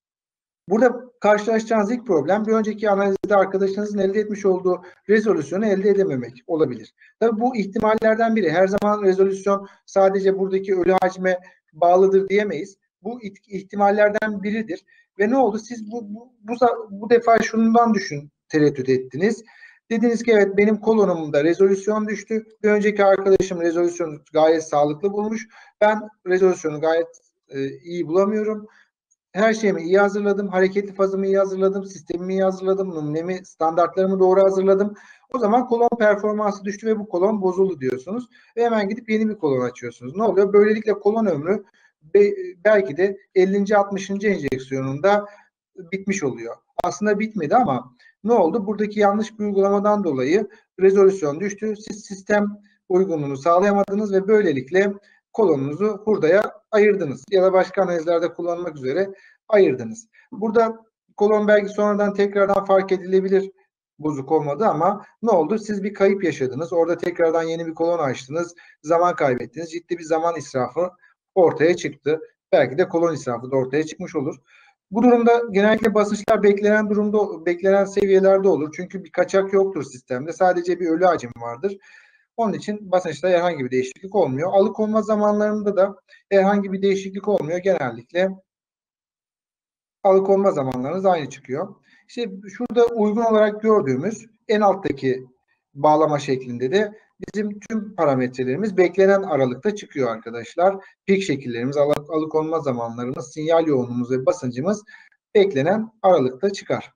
Burada karşılaşacağınız ilk problem bir önceki analizde arkadaşınızın elde etmiş olduğu rezolüsyonu elde edememek olabilir. Tabii bu ihtimallerden biri. Her zaman rezolüsyon sadece buradaki ölü hacme bağlıdır diyemeyiz. Bu ihtimallerden biridir. Ve ne oldu? Siz bu defa şundan tereddüt ettiniz. Dediniz ki evet, benim kolonumda rezolüsyon düştü. Bir önceki arkadaşım rezolüsyonu gayet sağlıklı bulmuş. Ben rezolüsyonu gayet iyi bulamıyorum. Her şeyimi iyi hazırladım. Hareketli fazımı iyi hazırladım. Sistemimi iyi hazırladım. Numunemi, standartlarımı doğru hazırladım. O zaman kolon performansı düştü ve bu kolon bozuldu diyorsunuz. Ve hemen gidip yeni bir kolon açıyorsunuz. Ne oluyor? Böylelikle kolon ömrü belki de 50. 60. enjeksiyonunda bitmiş oluyor. Aslında bitmedi ama ne oldu? Buradaki yanlış bir uygulamadan dolayı rezolüsyon düştü. Siz sistem uygunluğunu sağlayamadınız ve böylelikle kolonunuzu hurdaya ayırdınız. Ya da başka analizlerde kullanmak üzere ayırdınız. Burada kolon belki sonradan tekrardan fark edilebilir bozuk olmadı ama ne oldu? Siz bir kayıp yaşadınız. Orada tekrardan yeni bir kolon açtınız. Zaman kaybettiniz. Ciddi bir zaman israfı ortaya çıktı. Belki de kolon israfı da ortaya çıkmış olur. Bu durumda genellikle basınçlar beklenen seviyelerde olur. Çünkü bir kaçak yoktur sistemde. Sadece bir ölü hacim vardır. Onun için basınçta herhangi bir değişiklik olmuyor. Alıkonma zamanlarında da herhangi bir değişiklik olmuyor. Genellikle alıkonma zamanlarınız aynı çıkıyor. İşte şurada uygun olarak gördüğümüz en alttaki bağlama şeklinde de bizim tüm parametrelerimiz beklenen aralıkta çıkıyor arkadaşlar. Pik şekillerimiz, alıkonma zamanlarımız, sinyal yoğunluğumuz ve basıncımız beklenen aralıkta çıkar.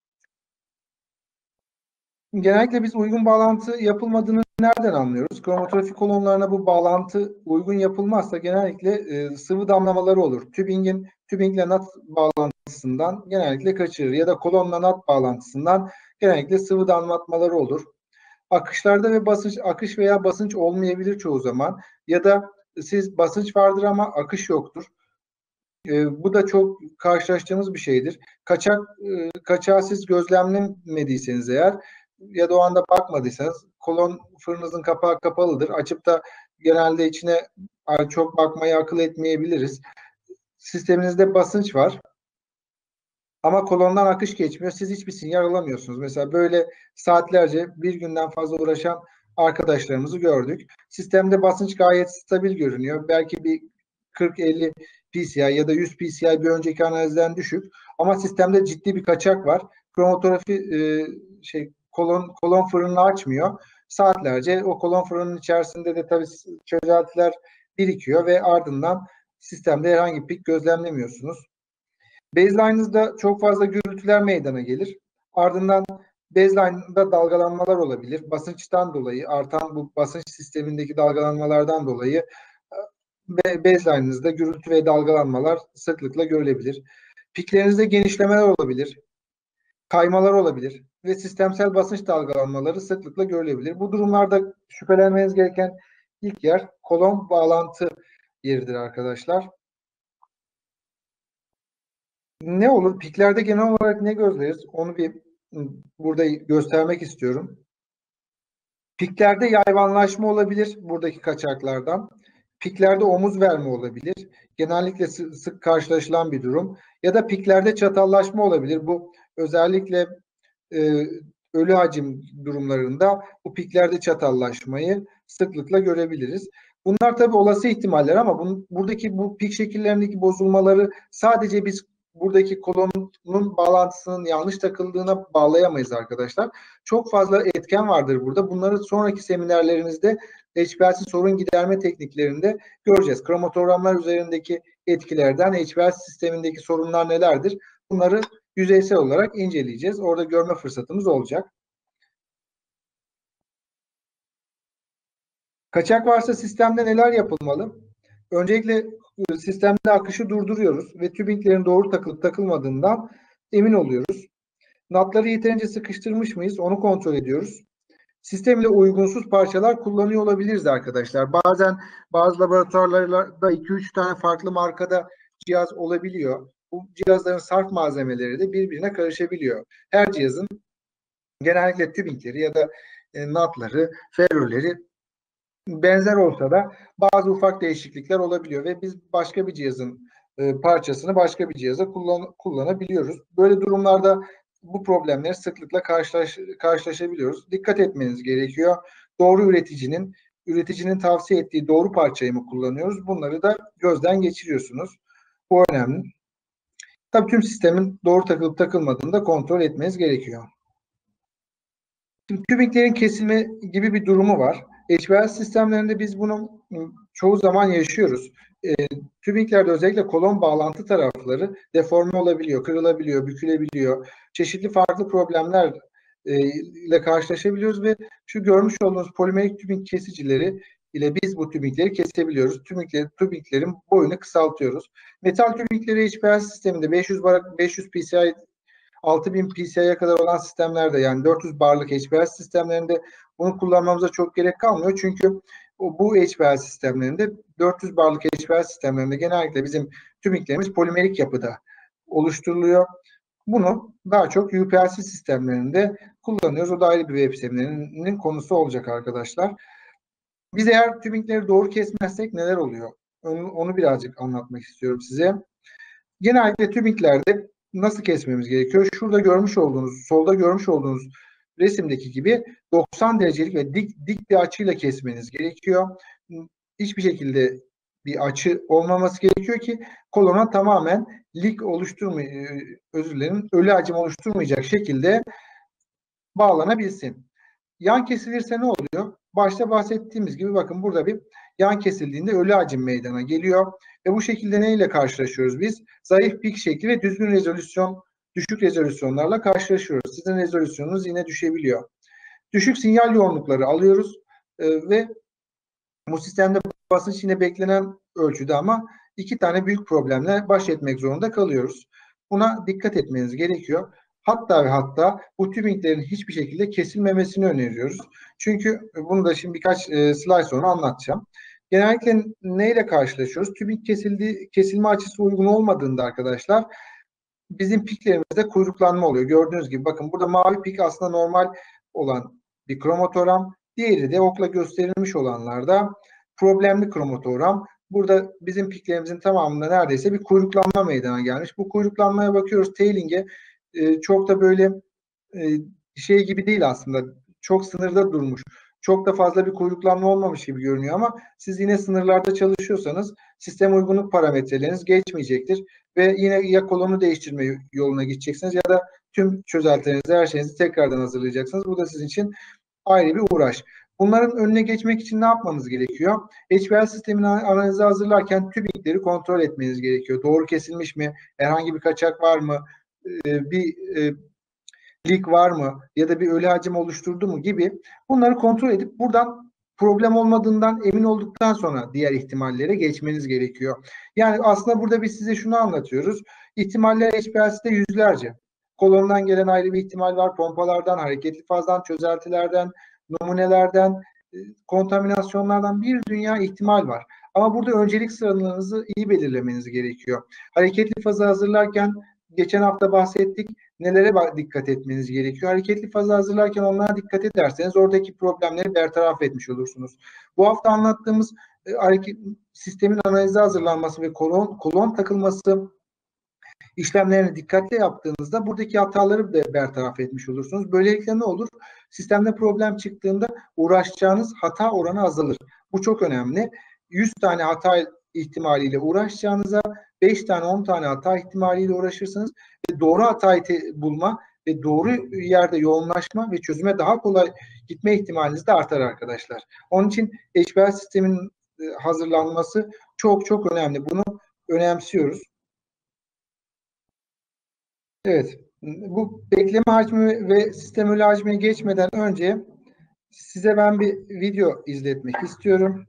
Genellikle biz uygun bağlantı yapılmadığını nereden anlıyoruz? Kromatografi kolonlarına bu bağlantı uygun yapılmazsa genellikle sıvı damlamaları olur. Tübingle nat bağlantısından genellikle kaçırır ya da kolonla nat bağlantısından genellikle sıvı damlatmaları olur. Akışlarda ve akış veya basınç olmayabilir çoğu zaman ya da siz basınç vardır ama akış yoktur. Bu da çok karşılaştığımız bir şeydir. Kaçağı siz gözlemlemediyseniz eğer ya da o anda bakmadıysanız kolon fırınınızın kapağı kapalıdır. Açıp da genelde içine çok bakmayı akıl etmeyebiliriz. Sisteminizde basınç var ama kolondan akış geçmiyor. Siz hiçbir sinyal alamıyorsunuz. Mesela böyle saatlerce bir günden fazla uğraşan arkadaşlarımızı gördük. Sistemde basınç gayet stabil görünüyor. Belki bir 40-50 PCI ya da 100 PCI bir önceki analizden düşük. Ama sistemde ciddi bir kaçak var. Kromatografi kolon fırınını açmıyor. Saatlerce o kolon fırının içerisinde de tabii çözeltiler birikiyor ve ardından sistemde herhangi bir pik gözlemlemiyorsunuz. Baseline'ınızda çok fazla gürültüler meydana gelir. Ardından baseline'da dalgalanmalar olabilir. Basınçtan dolayı, artan bu basınç sistemindeki dalgalanmalardan dolayı baseline'ınızda gürültü ve dalgalanmalar sıklıkla görülebilir. Piklerinizde genişlemeler olabilir. Kaymalar olabilir ve sistemsel basınç dalgalanmaları sıklıkla görülebilir. Bu durumlarda şüphelenmeniz gereken ilk yer kolon bağlantı yeridir arkadaşlar. Ne olur? Piklerde genel olarak ne gözleriz? Onu bir burada göstermek istiyorum. Piklerde yayvanlaşma olabilir buradaki kaçaklardan. Piklerde omuz verme olabilir. Genellikle sık karşılaşılan bir durum. Ya da piklerde çatallaşma olabilir. Bu özellikle ölü hacim durumlarında bu piklerde çatallaşmayı sıklıkla görebiliriz. Bunlar tabii olası ihtimaller ama buradaki bu pik şekillerindeki bozulmaları sadece biz buradaki kolonun bağlantısının yanlış takıldığına bağlayamayız arkadaşlar. Çok fazla etken vardır burada. Bunları sonraki seminerlerimizde HPLC sorun giderme tekniklerinde göreceğiz. Kromatogramlar üzerindeki etkilerden HPLC sistemindeki sorunlar nelerdir? Bunları yüzeysel olarak inceleyeceğiz. Orada görme fırsatımız olacak. Kaçak varsa sistemde neler yapılmalı? Öncelikle sistemde akışı durduruyoruz ve tübinglerin doğru takılıp takılmadığından emin oluyoruz. Natları yeterince sıkıştırmış mıyız? Onu kontrol ediyoruz. Sistem ile uygunsuz parçalar kullanıyor olabiliriz arkadaşlar. Bazen bazı laboratuvarlarda 2-3 tane farklı markada cihaz olabiliyor. Bu cihazların sarf malzemeleri de birbirine karışabiliyor. Her cihazın genellikle tübingleri ya da natları, ferroleri benzer olsa da bazı ufak değişiklikler olabiliyor ve biz başka bir cihazın parçasını başka bir cihaza kullanabiliyoruz. Böyle durumlarda bu problemleri sıklıkla karşılaşabiliyoruz. Dikkat etmeniz gerekiyor. Doğru üreticinin tavsiye ettiği doğru parçayı mı kullanıyoruz? Bunları da gözden geçiriyorsunuz. Bu önemli. Tabii tüm sistemin doğru takılıp takılmadığını da kontrol etmeniz gerekiyor. Şimdi kübiklerin kesilme gibi bir durumu var. HVAC sistemlerinde biz bunu çoğu zaman yaşıyoruz. Kübiklerde özellikle kolon bağlantı tarafları deforme olabiliyor, kırılabiliyor, bükülebiliyor. Çeşitli farklı problemler ile karşılaşabiliyoruz ve şu görmüş olduğunuz polimerik tübing kesicileri ile biz bu tübingleri kesebiliyoruz. Tübinglerin boyunu kısaltıyoruz. Metal tübingleri HVAC sisteminde 500 PSI 6000 PCI'ye kadar olan sistemlerde, yani 400 barlık HVAC sistemlerinde bunu kullanmamıza çok gerek kalmıyor. Çünkü bu HVAC sistemlerinde 400 barlık HVAC sistemlerinde genellikle bizim tübinglerimiz polimerik yapıda oluşturuluyor. Bunu daha çok UPLC sistemlerinde kullanıyoruz. O da ayrı bir web seminerinin konusu olacak arkadaşlar. Biz eğer tübingleri doğru kesmezsek neler oluyor? Onu birazcık anlatmak istiyorum size. Genellikle tübinglerde nasıl kesmemiz gerekiyor? Şurada görmüş olduğunuz, solda görmüş olduğunuz resimdeki gibi 90 derecelik ve dik bir açıyla kesmeniz gerekiyor. Hiçbir şekilde bir açı olmaması gerekiyor ki kolona tamamen ölü hacim oluşturmayacak şekilde bağlanabilsin. Yan kesilirse ne oluyor? Başta bahsettiğimiz gibi bakın burada bir yan kesildiğinde ölü hacim meydana geliyor. Ve bu şekilde neyle karşılaşıyoruz biz? Zayıf pik şekli ve düzgün rezolüsyon, düşük rezolüsyonlarla karşılaşıyoruz. Sizin rezolüsyonunuz yine düşebiliyor. Düşük sinyal yoğunlukları alıyoruz ve bu sistemde basınç yine beklenen ölçüde ama iki tane büyük problemle baş etmek zorunda kalıyoruz. Buna dikkat etmeniz gerekiyor. Hatta ve hatta bu tübinglerin hiçbir şekilde kesilmemesini öneriyoruz. Çünkü bunu da şimdi birkaç slide sonra anlatacağım. Genellikle neyle karşılaşıyoruz? Tübing kesilme açısı uygun olmadığında arkadaşlar bizim piklerimizde kuyruklanma oluyor. Gördüğünüz gibi bakın burada mavi pik aslında normal olan bir kromatoram. Diğeri de okla gösterilmiş olanlarda problemli kromatoram. Burada bizim piklerimizin tamamında neredeyse bir kuyruklanma meydana gelmiş. Bu kuyruklanmaya bakıyoruz tailing'e çok da böyle şey gibi değil aslında. Çok sınırda durmuş. Çok da fazla bir kuyruklanma olmamış gibi görünüyor ama siz yine sınırlarda çalışıyorsanız sistem uygunluk parametreleriniz geçmeyecektir. Ve yine ya kolonu değiştirme yoluna gideceksiniz ya da tüm çözeltilerinizi, her şeyinizi tekrardan hazırlayacaksınız. Bu da sizin için ayrı bir uğraş. Bunların önüne geçmek için ne yapmanız gerekiyor? HVAC sistemini analize hazırlarken tübingleri kontrol etmeniz gerekiyor. Doğru kesilmiş mi? Herhangi bir kaçak var mı? Bir lik var mı ya da bir ölü hacim oluşturdu mu gibi bunları kontrol edip buradan problem olmadığından emin olduktan sonra diğer ihtimallere geçmeniz gerekiyor. Yani aslında burada biz size şunu anlatıyoruz. İhtimaller HPLC'de yüzlerce. Kolondan gelen ayrı bir ihtimal var. Pompalardan, hareketli fazdan, çözeltilerden, numunelerden, kontaminasyonlardan bir dünya ihtimal var. Ama burada öncelik sıralarınızı iyi belirlemeniz gerekiyor. Hareketli fazı hazırlarken geçen hafta bahsettik. Nelere dikkat etmeniz gerekiyor? Hareketli fazı hazırlarken onlara dikkat ederseniz oradaki problemleri bertaraf etmiş olursunuz. Bu hafta anlattığımız sistemin analize hazırlanması ve kolon takılması işlemlerini dikkatli yaptığınızda buradaki hataları da bertaraf etmiş olursunuz. Böylelikle ne olur? Sistemde problem çıktığında uğraşacağınız hata oranı azalır. Bu çok önemli. 100 tane hata ihtimaliyle uğraşacağınıza 5 tane 10 tane hata ihtimaliyle uğraşırsınız ve doğru hatayı bulma ve doğru yerde yoğunlaşma ve çözüme daha kolay gitme ihtimaliniz de artar arkadaşlar. Onun için HVAC sistemin hazırlanması çok çok önemli. Bunu önemsiyoruz. Evet. Bu bekleme hacmi ve sistem ölü hacmine geçmeden önce Size ben bir video izletmek istiyorum.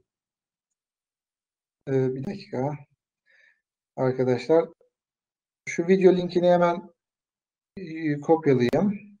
Bir dakika arkadaşlar. Şu video linkini hemen kopyalayayım.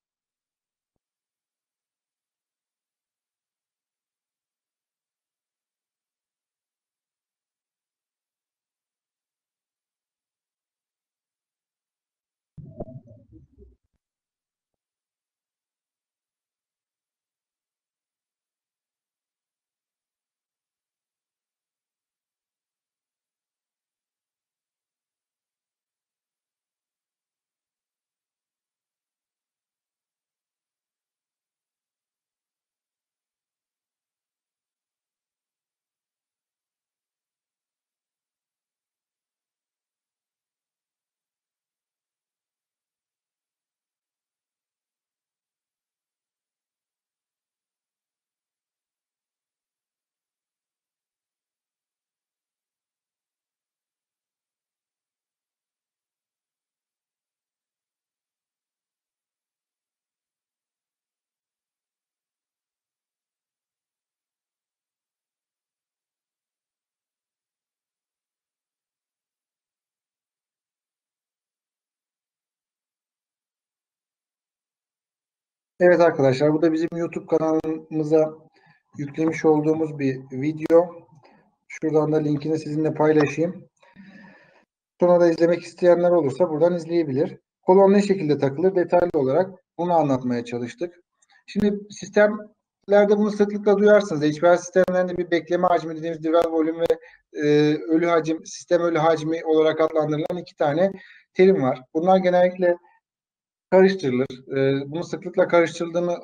Evet arkadaşlar, bu da bizim YouTube kanalımıza yüklemiş olduğumuz bir video. Şuradan da linkini sizinle paylaşayım. Sonra da izlemek isteyenler olursa buradan izleyebilir. Kolon ne şekilde takılır detaylı olarak bunu anlatmaya çalıştık. Şimdi sistemlerde bunu sıklıkla duyarsınız. HPLC sistemlerinde bir bekleme hacmi dediğimiz dwell volume ve ölü hacim, sistem ölü hacmi olarak adlandırılan iki tane terim var. Bunlar genellikle karıştırılır. Bunu sıklıkla karıştırıldığını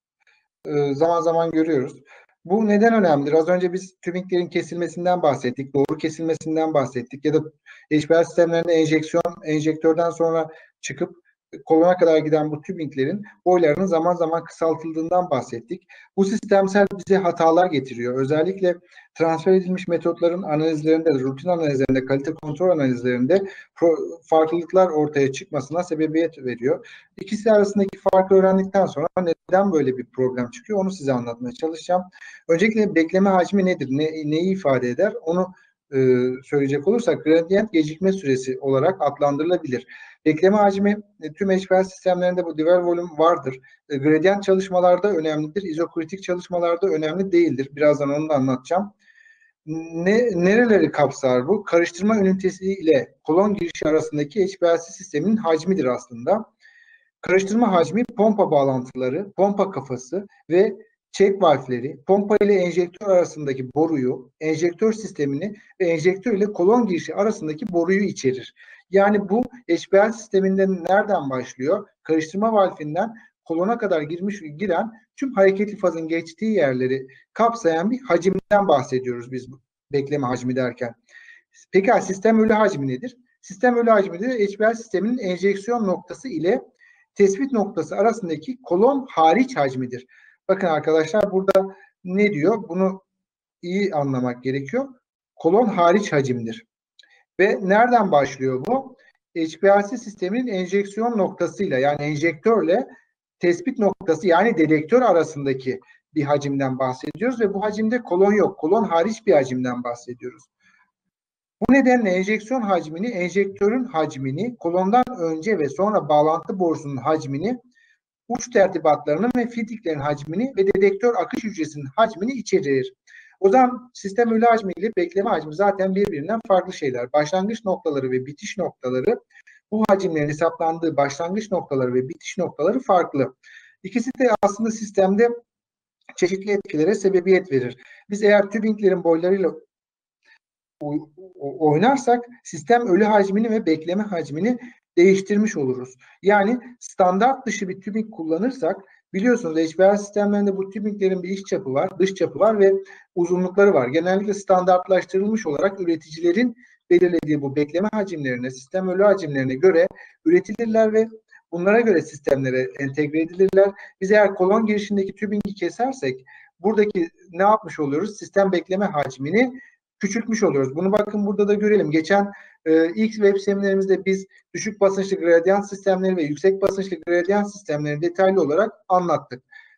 zaman zaman görüyoruz. Bu neden önemlidir? Az önce biz tübinglerin kesilmesinden bahsettik, doğru kesilmesinden bahsettik ya da HPL sistemlerinde enjektörden sonra çıkıp kolona kadar giden bu tübinglerin boylarının zaman zaman kısaltıldığından bahsettik. Bu sistemsel bize hatalar getiriyor. Özellikle transfer edilmiş metotların analizlerinde, rutin analizlerinde, kalite kontrol analizlerinde farklılıklar ortaya çıkmasına sebebiyet veriyor. İkisi arasındaki farkı öğrendikten sonra neden böyle bir problem çıkıyor onu size anlatmaya çalışacağım. Öncelikle bekleme hacmi nedir? Neyi ifade eder? Onu söyleyecek olursak gradient gecikme süresi olarak adlandırılabilir. Bekleme hacmi tüm HPL sistemlerinde bu dwell volume vardır. Gradient çalışmalarda önemlidir. İzokritik çalışmalarda önemli değildir. Birazdan onu da anlatacağım. Nereleri kapsar bu? Karıştırma ünitesi ile kolon girişi arasındaki HPLC sisteminin hacmidir aslında. Karıştırma hacmi, pompa bağlantıları, pompa kafası ve check valfleri, pompa ile enjektör arasındaki boruyu, enjektör sistemini ve enjektör ile kolon girişi arasındaki boruyu içerir. Yani bu HPL sisteminde nereden başlıyor? Karıştırma valfinden kolona kadar giren tüm hareketli fazın geçtiği yerleri kapsayan bir hacimden bahsediyoruz biz bu bekleme hacmi derken. Peki sistem ölü hacmi nedir? Sistem ölü hacmi de HPL sisteminin enjeksiyon noktası ile tespit noktası arasındaki kolon hariç hacmidir. Bakın arkadaşlar burada ne diyor? Bunu iyi anlamak gerekiyor. Kolon hariç hacimdir. Ve nereden başlıyor bu? HPLC sisteminin enjeksiyon noktasıyla yani enjektörle tespit noktası yani dedektör arasındaki bir hacimden bahsediyoruz ve bu hacimde kolon yok. Kolon hariç bir hacimden bahsediyoruz. Bu nedenle enjeksiyon hacmini, enjektörün hacmini, kolondan önce ve sonra bağlantı borusunun hacmini, uç tertibatlarının ve fitiklerin hacmini ve dedektör akış hücresinin hacmini içerir. O zaman sistem ölü hacmi ile bekleme hacmi zaten birbirinden farklı şeyler. Başlangıç noktaları ve bitiş noktaları, bu hacimlerin hesaplandığı başlangıç noktaları ve bitiş noktaları farklı. İkisi de aslında sistemde çeşitli etkilere sebebiyet verir. Biz eğer tübinglerin boylarıyla oynarsak sistem ölü hacmini ve bekleme hacmini değiştirmiş oluruz. Yani standart dışı bir tübing kullanırsak biliyorsunuz HPL sistemlerinde bu tübinglerin bir iç çapı var, dış çapı var ve uzunlukları var. Genellikle standartlaştırılmış olarak üreticilerin belirlediği bu bekleme hacimlerine, sistem ölü hacimlerine göre üretilirler ve bunlara göre sistemlere entegre edilirler. Biz eğer kolon girişindeki tübingi kesersek buradaki ne yapmış oluyoruz? Sistem bekleme hacmini küçültmüş oluyoruz. Bunu bakın burada da görelim. Geçen ilk web seminerimizde biz düşük basınçlı gradient sistemleri ve yüksek basınçlı gradient sistemlerini detaylı olarak anlattık.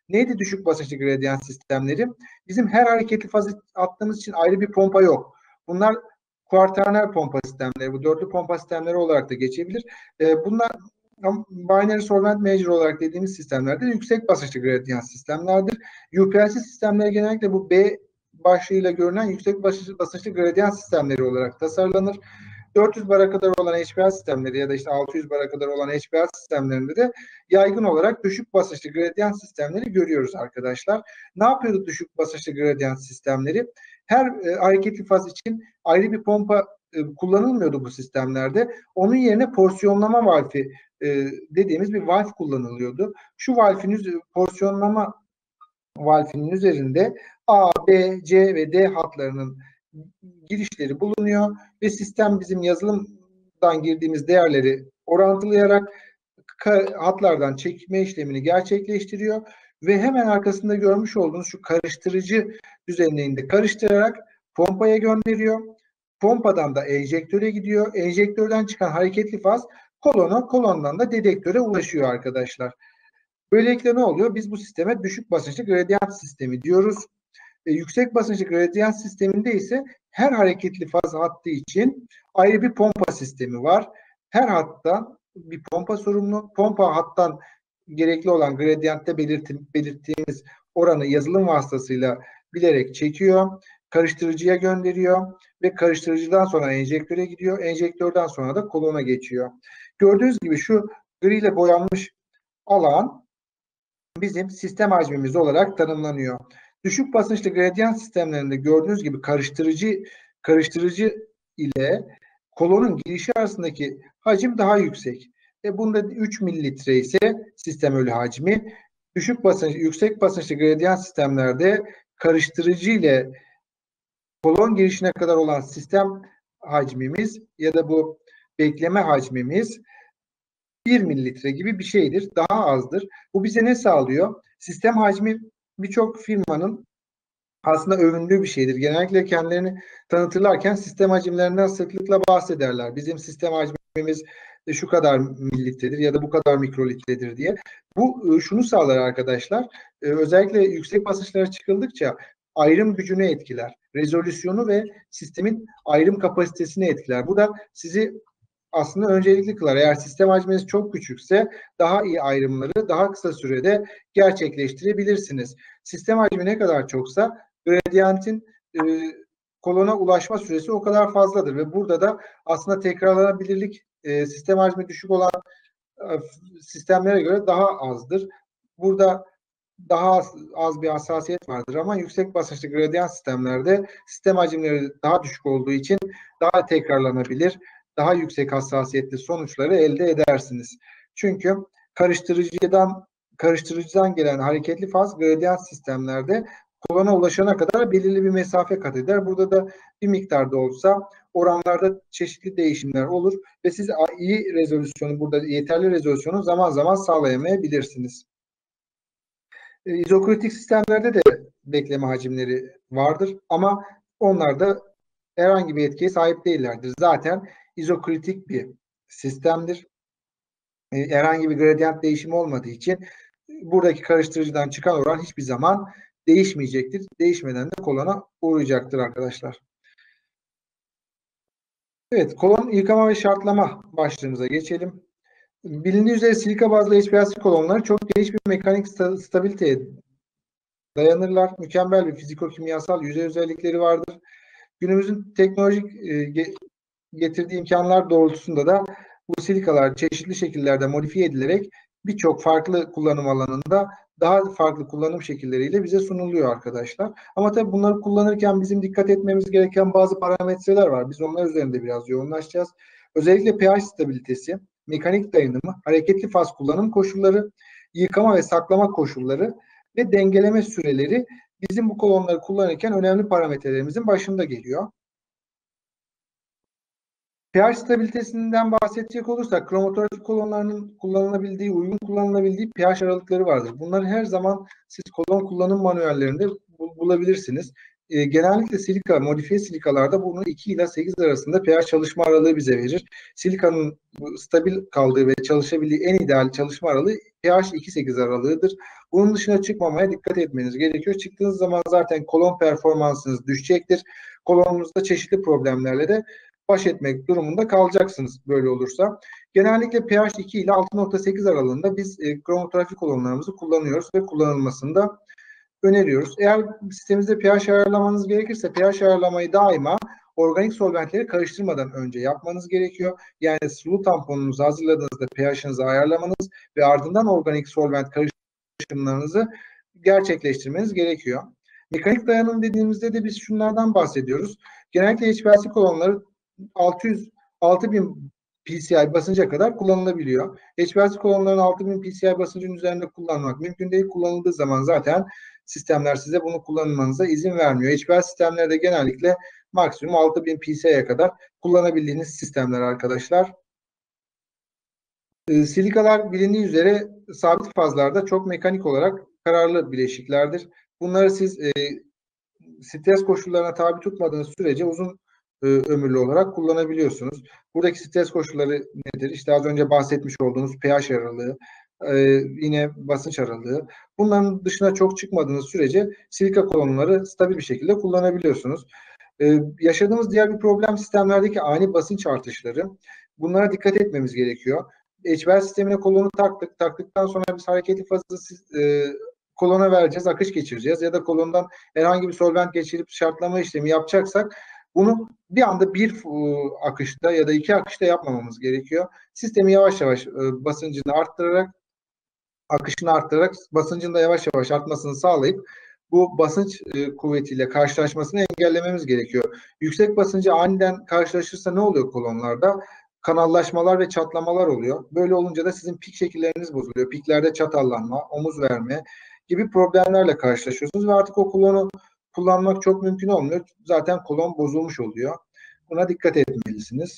Neydi düşük basınçlı gradient sistemleri? Bizim her hareketli fazı attığımız için ayrı bir pompa yok. Bunlar kuarterner pompa sistemleri, bu dörtlü pompa sistemleri olarak da geçebilir. Bunlar binary solvent major olarak dediğimiz sistemlerde yüksek basınçlı gradient sistemlerdir. UPLC sistemleri genellikle bu B başlığıyla görünen yüksek basınçlı gradient sistemleri olarak tasarlanır. 400 bara kadar olan HPL sistemleri ya da işte 600 bara kadar olan HPL sistemlerinde de yaygın olarak düşük basınçlı gradient sistemleri görüyoruz arkadaşlar. Ne yapıyordu düşük basınçlı gradient sistemleri? Her hareketli faz için ayrı bir pompa kullanılmıyordu bu sistemlerde. Onun yerine porsiyonlama valfi dediğimiz bir valf kullanılıyordu. Şu valfin porsiyonlama valfinin üzerinde A, B, C ve D hatlarının girişleri bulunuyor ve sistem bizim yazılımdan girdiğimiz değerleri orantılayarak hatlardan çekme işlemini gerçekleştiriyor ve hemen arkasında görmüş olduğunuz şu karıştırıcı düzenliğinde karıştırarak pompaya gönderiyor. Pompadan da enjektöre gidiyor. Enjektörden çıkan hareketli faz kolona, kolondan da dedektöre ulaşıyor arkadaşlar. Böylelikle ne oluyor? Biz bu sisteme düşük basınçlı gradient sistemi diyoruz. Yüksek basınçlı gradient sisteminde ise her hareketli faz hattı için ayrı bir pompa sistemi var. Her hattan bir pompa sorumlu. Pompa hattan gerekli olan gradientte belirttiğimiz oranı yazılım vasıtasıyla bilerek çekiyor. Karıştırıcıya gönderiyor ve karıştırıcıdan sonra enjektöre gidiyor. Enjektörden sonra da kolona geçiyor. Gördüğünüz gibi şu gri ile boyanmış alan bizim sistem hacmimiz olarak tanımlanıyor. Düşük basınçlı gradient sistemlerinde gördüğünüz gibi karıştırıcı ile kolonun girişi arasındaki hacim daha yüksek. Bunda 3 mililitre ise sistem ölü hacmi. Yüksek basınçlı gradient sistemlerde karıştırıcı ile kolon girişine kadar olan sistem hacmimiz ya da bu bekleme hacmimiz 1 mililitre gibi bir şeydir. Daha azdır. Bu bize ne sağlıyor? Sistem hacmi birçok firmanın aslında övündüğü bir şeydir. Genellikle kendilerini tanıtırlarken sistem hacimlerinden sıklıkla bahsederler. Bizim sistem hacmimiz şu kadar mililitredir ya da bu kadar mikrolitredir diye. Bu şunu sağlar arkadaşlar. Özellikle yüksek basınçlara çıkıldıkça ayrım gücünü etkiler. Rezolüsyonu ve sistemin ayrım kapasitesini etkiler. Bu da sizi aslında öncelikli kılar. Eğer sistem hacminiz çok küçükse daha iyi ayrımları daha kısa sürede gerçekleştirebilirsiniz. Sistem hacmi ne kadar çoksa gradientin kolona ulaşma süresi o kadar fazladır ve burada da aslında tekrarlanabilirlik sistem hacmi düşük olan sistemlere göre daha azdır. Burada daha az bir hassasiyet vardır ama yüksek basınçlı gradient sistemlerde sistem hacimleri daha düşük olduğu için daha tekrarlanabilir, daha yüksek hassasiyetli sonuçları elde edersiniz. Çünkü karıştırıcıdan gelen hareketli faz gradient sistemlerde kolona ulaşana kadar belirli bir mesafe kat eder. Burada da bir miktarda olsa oranlarda çeşitli değişimler olur ve siz iyi rezolüsyonu, burada yeterli rezolüsyonu zaman zaman sağlayamayabilirsiniz. İzokritik sistemlerde de bekleme hacimleri vardır ama onlar da herhangi bir etkiye sahip değillerdir. Zaten izokritik bir sistemdir. Herhangi bir gradient değişimi olmadığı için buradaki karıştırıcıdan çıkan oran hiçbir zaman değişmeyecektir. Değişmeden de kolona uğrayacaktır arkadaşlar. Evet, kolon yıkama ve şartlama başlığımıza geçelim. Bilindiği üzere silika bazlı HPLC kolonları çok geniş bir mekanik stabiliteye dayanırlar. Mükemmel bir fiziko-kimyasal yüzey özellikleri vardır. Günümüzün teknolojik getirdiği imkanlar doğrultusunda da bu silikalar çeşitli şekillerde modifiye edilerek birçok farklı kullanım alanında daha farklı kullanım şekilleriyle bize sunuluyor arkadaşlar. Ama tabii bunları kullanırken bizim dikkat etmemiz gereken bazı parametreler var. Biz onlar üzerinde biraz yoğunlaşacağız. Özellikle pH stabilitesi, mekanik dayanımı, hareketli faz kullanım koşulları, yıkama ve saklama koşulları ve dengeleme süreleri bizim bu kolonları kullanırken önemli parametrelerimizin başında geliyor. pH stabilitesinden bahsedecek olursak kromatografik kolonlarının kullanılabildiği, uygun kullanılabildiği pH aralıkları vardır. Bunları her zaman siz kolon kullanım manuellerinde bulabilirsiniz. Genellikle silika, modifiye silikalarda bunu 2 ile 8 arasında pH çalışma aralığı bize verir. Silikanın stabil kaldığı ve çalışabildiği en ideal çalışma aralığı pH 2,8 aralığıdır. Bunun dışına çıkmamaya dikkat etmeniz gerekiyor. Çıktığınız zaman zaten kolon performansınız düşecektir. Kolonunuzda çeşitli problemlerle de baş etmek durumunda kalacaksınız böyle olursa. Genellikle pH 2 ile 6,8 aralığında biz kromatografi kolonlarımızı kullanıyoruz ve kullanılmasını da öneriyoruz. Eğer sisteminizde pH ayarlamanız gerekirse pH ayarlamayı daima organik solventleri karıştırmadan önce yapmanız gerekiyor. Yani sulu tamponunuzu hazırladığınızda pH'inizi ayarlamanız ve ardından organik solvent karışımlarınızı gerçekleştirmeniz gerekiyor. Mekanik dayanım dediğimizde de biz şunlardan bahsediyoruz. Genellikle HPLC kolonları 6000 PCI basınca kadar kullanılabiliyor. HPLC kolonlarını 6000 PCI basıncın üzerinde kullanmak mümkün değil. Kullanıldığı zaman zaten sistemler size bunu kullanmanıza izin vermiyor. HPLC sistemlerde genellikle maksimum 6000 PCI'ye kadar kullanabildiğiniz sistemler arkadaşlar. Silikalar bilindiği üzere sabit fazlarda çok mekanik olarak kararlı bileşiklerdir. Bunları siz stres koşullarına tabi tutmadığınız sürece uzun ömürlü olarak kullanabiliyorsunuz. Buradaki stres koşulları nedir? İşte az önce bahsetmiş olduğunuz pH aralığı, yine basınç aralığı. Bunların dışına çok çıkmadığınız sürece silika kolonları stabil bir şekilde kullanabiliyorsunuz. Yaşadığımız diğer bir problem sistemlerdeki ani basınç artışları. Bunlara dikkat etmemiz gerekiyor. HVAC sistemine kolonu taktık. Taktıktan sonra biz hareketli fazı kolona vereceğiz, akış geçireceğiz ya da kolondan herhangi bir solvent geçirip şartlama işlemi yapacaksak bunu bir anda bir akışta ya da iki akışta yapmamamız gerekiyor. Sistemi yavaş yavaş basıncını arttırarak, akışını arttırarak basıncın da yavaş yavaş artmasını sağlayıp bu basınç kuvvetiyle karşılaşmasını engellememiz gerekiyor. Yüksek basıncı aniden karşılaşırsa ne oluyor kolonlarda? Kanallaşmalar ve çatlamalar oluyor. Böyle olunca da sizin pik şekilleriniz bozuluyor. Piklerde çatallanma, omuz verme gibi problemlerle karşılaşıyorsunuz ve artık o kolonu kullanmak çok mümkün olmuyor. Zaten kolon bozulmuş oluyor. Buna dikkat etmelisiniz.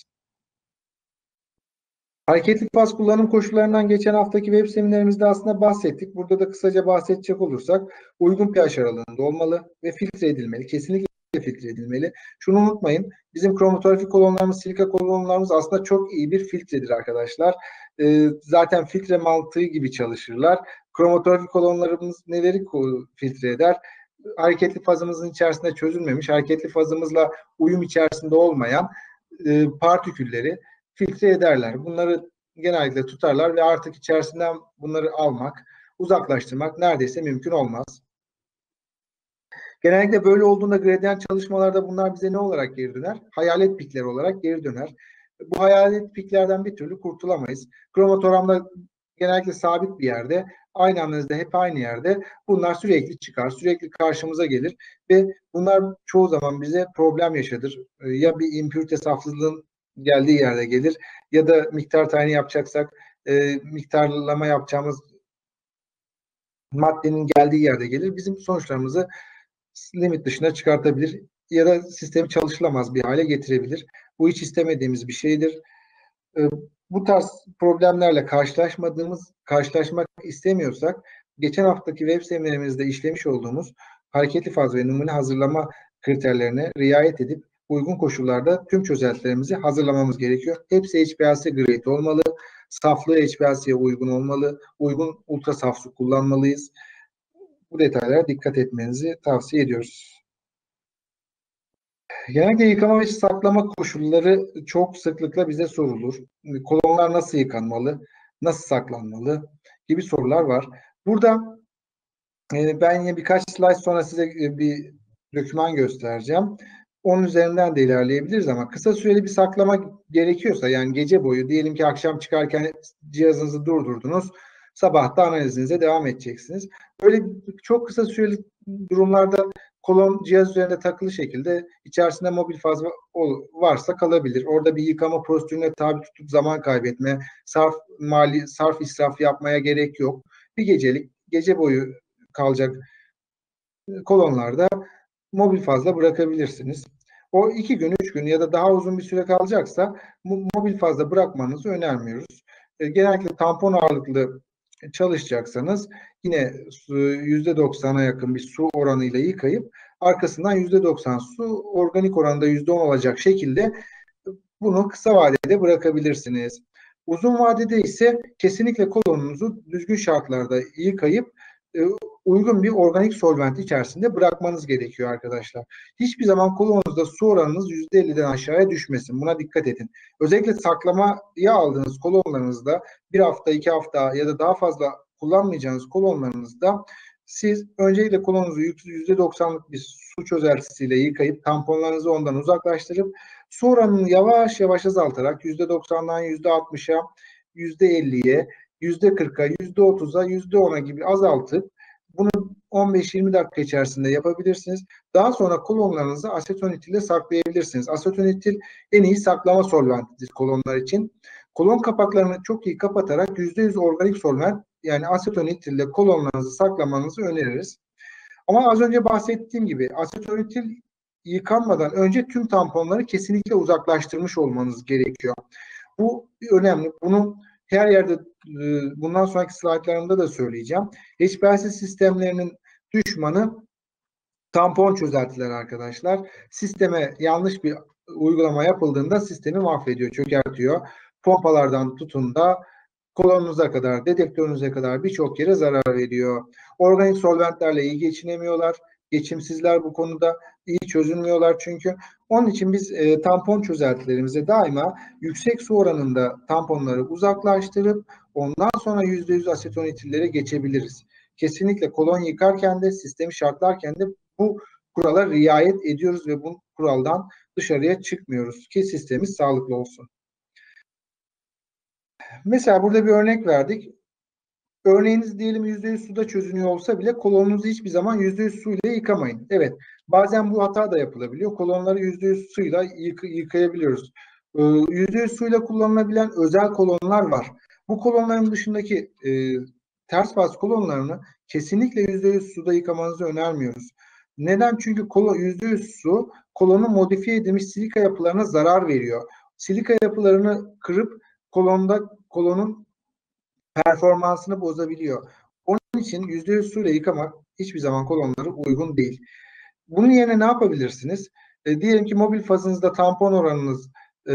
Hareketli faz kullanım koşullarından geçen haftaki web seminerimizde aslında bahsettik. Burada da kısaca bahsedecek olursak uygun pH aralığında olmalı ve filtre edilmeli. Kesinlikle filtre edilmeli. Şunu unutmayın. Bizim kromatografi kolonlarımız, silika kolonlarımız aslında çok iyi bir filtredir arkadaşlar. Zaten filtre mantığı gibi çalışırlar. Kromatografi kolonlarımız neleri filtre eder? Hareketli fazımızın içerisinde çözülmemiş, hareketli fazımızla uyum içerisinde olmayan partikülleri filtre ederler. Bunları genellikle tutarlar ve artık içerisinden bunları almak, uzaklaştırmak neredeyse mümkün olmaz. Genellikle böyle olduğunda gradient çalışmalarda bunlar bize ne olarak geri döner? Hayalet pikler olarak geri döner. Bu hayalet piklerden bir türlü kurtulamayız. Kromatoramda genellikle sabit bir yerde, aynı analizde hep aynı yerde. Bunlar sürekli çıkar, sürekli karşımıza gelir ve bunlar çoğu zaman bize problem yaşatır. Ya bir impürite saflılığın geldiği yerde gelir ya da miktar tayini yapacaksak miktarlama yapacağımız maddenin geldiği yerde gelir. Bizim sonuçlarımızı limit dışına çıkartabilir ya da sistemi çalışılamaz bir hale getirebilir. Bu hiç istemediğimiz bir şeydir. Bu tarz problemlerle karşılaşmak istemiyorsak geçen haftaki web seminerimizde işlemiş olduğumuz hareketli faz ve numune hazırlama kriterlerine riayet edip uygun koşullarda tüm çözeltilerimizi hazırlamamız gerekiyor. Hepsi HPLC grade olmalı. Saflığı HPLC'ye uygun olmalı. Uygun ultra saf su kullanmalıyız. Bu detaylara dikkat etmenizi tavsiye ediyoruz. Genellikle yıkama ve saklama koşulları çok sıklıkla bize sorulur. Kolonlar nasıl yıkanmalı, nasıl saklanmalı gibi sorular var. Burada ben yine birkaç slide sonra size bir doküman göstereceğim. Onun üzerinden de ilerleyebiliriz ama kısa süreli bir saklama gerekiyorsa yani gece boyu diyelim ki akşam çıkarken cihazınızı durdurdunuz. Sabah da analizinize devam edeceksiniz. Böyle çok kısa süreli durumlarda kolon cihaz üzerinde takılı şekilde içerisinde mobil faz varsa kalabilir. Orada bir yıkama prosedürüne tabi tutup zaman kaybetme, sarf israf yapmaya gerek yok. Bir gecelik, gece boyu kalacak kolonlarda mobil fazla bırakabilirsiniz. O 2 gün, 3 gün ya da daha uzun bir süre kalacaksa mobil fazla bırakmanızı önermiyoruz. Genellikle tampon ağırlıklı çalışacaksanız yine %90'a yakın bir su oranıyla yıkayıp arkasından %90 su organik oranda %10 olacak şekilde bunu kısa vadede bırakabilirsiniz. Uzun vadede ise kesinlikle kolonunuzu düzgün şartlarda yıkayıp uygun bir organik solvent içerisinde bırakmanız gerekiyor arkadaşlar. Hiçbir zaman kolonunuzda su oranınız %50'den aşağıya düşmesin. Buna dikkat edin. Özellikle saklamaya aldığınız kolonlarınızda bir hafta, 2 hafta ya da daha fazla kullanmayacağınız kolonlarınızda siz öncelikle kolonunuzu %90'lık bir su çözeltisiyle yıkayıp tamponlarınızı ondan uzaklaştırıp su oranını yavaş yavaş azaltarak %90'dan %60'a, %50'ye, %40'a, %30'a, %10'a gibi azaltıp bunu 15-20 dakika içerisinde yapabilirsiniz. Daha sonra kolonlarınızı asetonitil ile saklayabilirsiniz. Asetonitil en iyi saklama solventidir kolonlar için. Kolon kapaklarını çok iyi kapatarak %100 organik solvent yani asetonitil ile kolonlarınızı saklamanızı öneririz. Ama az önce bahsettiğim gibi asetonitil yıkanmadan önce tüm tamponları kesinlikle uzaklaştırmış olmanız gerekiyor. Bu önemli. Bunu her yerde bundan sonraki slaytlarımda da söyleyeceğim. HPLC sistemlerinin düşmanı tampon çözeltiler arkadaşlar. Sisteme yanlış bir uygulama yapıldığında sistemi mahvediyor, çökertiyor. Pompalardan tutun da kolonunuza kadar, dedektörünüze kadar birçok yere zarar veriyor. Organik solventlerle iyi geçinemiyorlar. Geçimsizler bu konuda, iyi çözülmüyorlar çünkü. Onun için biz tampon çözeltilerimize daima yüksek su oranında tamponları uzaklaştırıp ondan sonra %100 asetonitillere geçebiliriz. Kesinlikle kolon yıkarken de sistemi şartlarken de bu kurala riayet ediyoruz ve bu kuraldan dışarıya çıkmıyoruz ki sistemimiz sağlıklı olsun. Mesela burada bir örnek verdik. Örneğiniz diyelim %100 suda çözünüyor olsa bile kolonunuzu hiçbir zaman %100 suyla yıkamayın. Evet, bazen bu hata da yapılabiliyor. Kolonları %100 suyla yıkayabiliyoruz. %100 suyla kullanılabilen özel kolonlar var. Bu kolonların dışındaki ters faz kolonlarını kesinlikle %100 suda yıkamanızı önermiyoruz. Neden? Çünkü %100 su kolonun modifiye edilmiş silika yapılarına zarar veriyor. Silika yapılarını kırıp kolonun performansını bozabiliyor. Onun için %100 suyla yıkamak hiçbir zaman kolonları uygun değil. Bunun yerine ne yapabilirsiniz? Diyelim ki mobil fazınızda tampon oranınız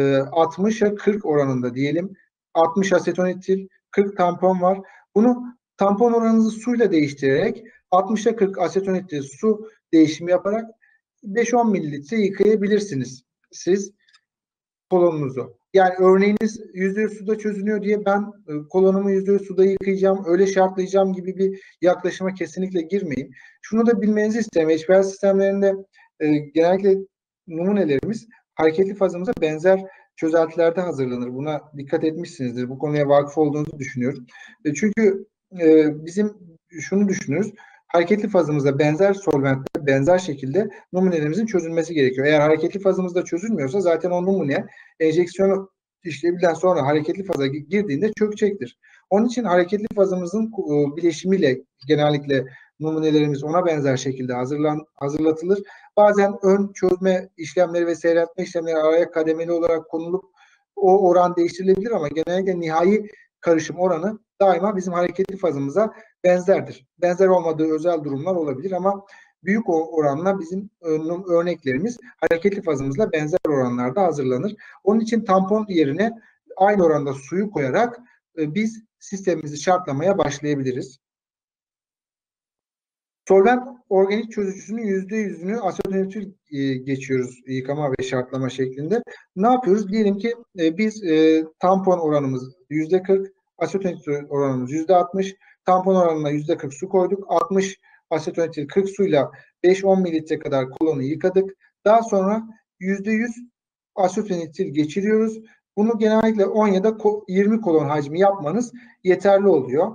60'a 40 oranında diyelim. 60 asetonitil, 40 tampon var. Bunu tampon oranınızı suyla değiştirerek 60'a 40 asetonitil su değişimi yaparak 5-10 mililitre yıkayabilirsiniz siz kolonunuzu. Yani örneğiniz %100 suda çözünüyor diye ben kolonumu %100 suda yıkayacağım, öyle şartlayacağım gibi bir yaklaşıma kesinlikle girmeyin. Şunu da bilmenizi isterim. HPL sistemlerinde genellikle numunelerimiz hareketli fazımıza benzer çözeltilerde hazırlanır. Buna dikkat etmişsinizdir. Bu konuya vakıf olduğunuzu düşünüyorum. Çünkü bizim şunu düşünürüz. Hareketli fazımızda benzer solventte, benzer şekilde numunelerimizin çözülmesi gerekiyor. Eğer hareketli fazımızda çözülmüyorsa zaten o numune enjeksiyon işleminden sonra hareketli faza girdiğinde çökecektir. Onun için hareketli fazımızın bileşimiyle genellikle numunelerimiz ona benzer şekilde hazırlatılır. Bazen ön çözme işlemleri ve seyretme işlemleri araya kademeli olarak konulup o oran değiştirilebilir ama genellikle nihai karışım oranı daima bizim hareketli fazımıza benzerdir. Benzer olmadığı özel durumlar olabilir ama büyük oranla bizim örneklerimiz hareketli fazımızla benzer oranlarda hazırlanır. Onun için tampon yerine aynı oranda suyu koyarak biz sistemimizi şartlamaya başlayabiliriz. Solvent organik çözücüsünün %100'ünü asetonitil geçiyoruz yıkama ve şartlama şeklinde. Ne yapıyoruz? Diyelim ki biz tampon oranımız %40, asetonitil oranımız %60, tampon oranına %40 su koyduk. 60 asetonitil 40 suyla 5-10 mililitre kadar kolonu yıkadık. Daha sonra %100 asetonitil geçiriyoruz. Bunu genellikle 10 ya da 20 kolon hacmi yapmanız yeterli oluyor.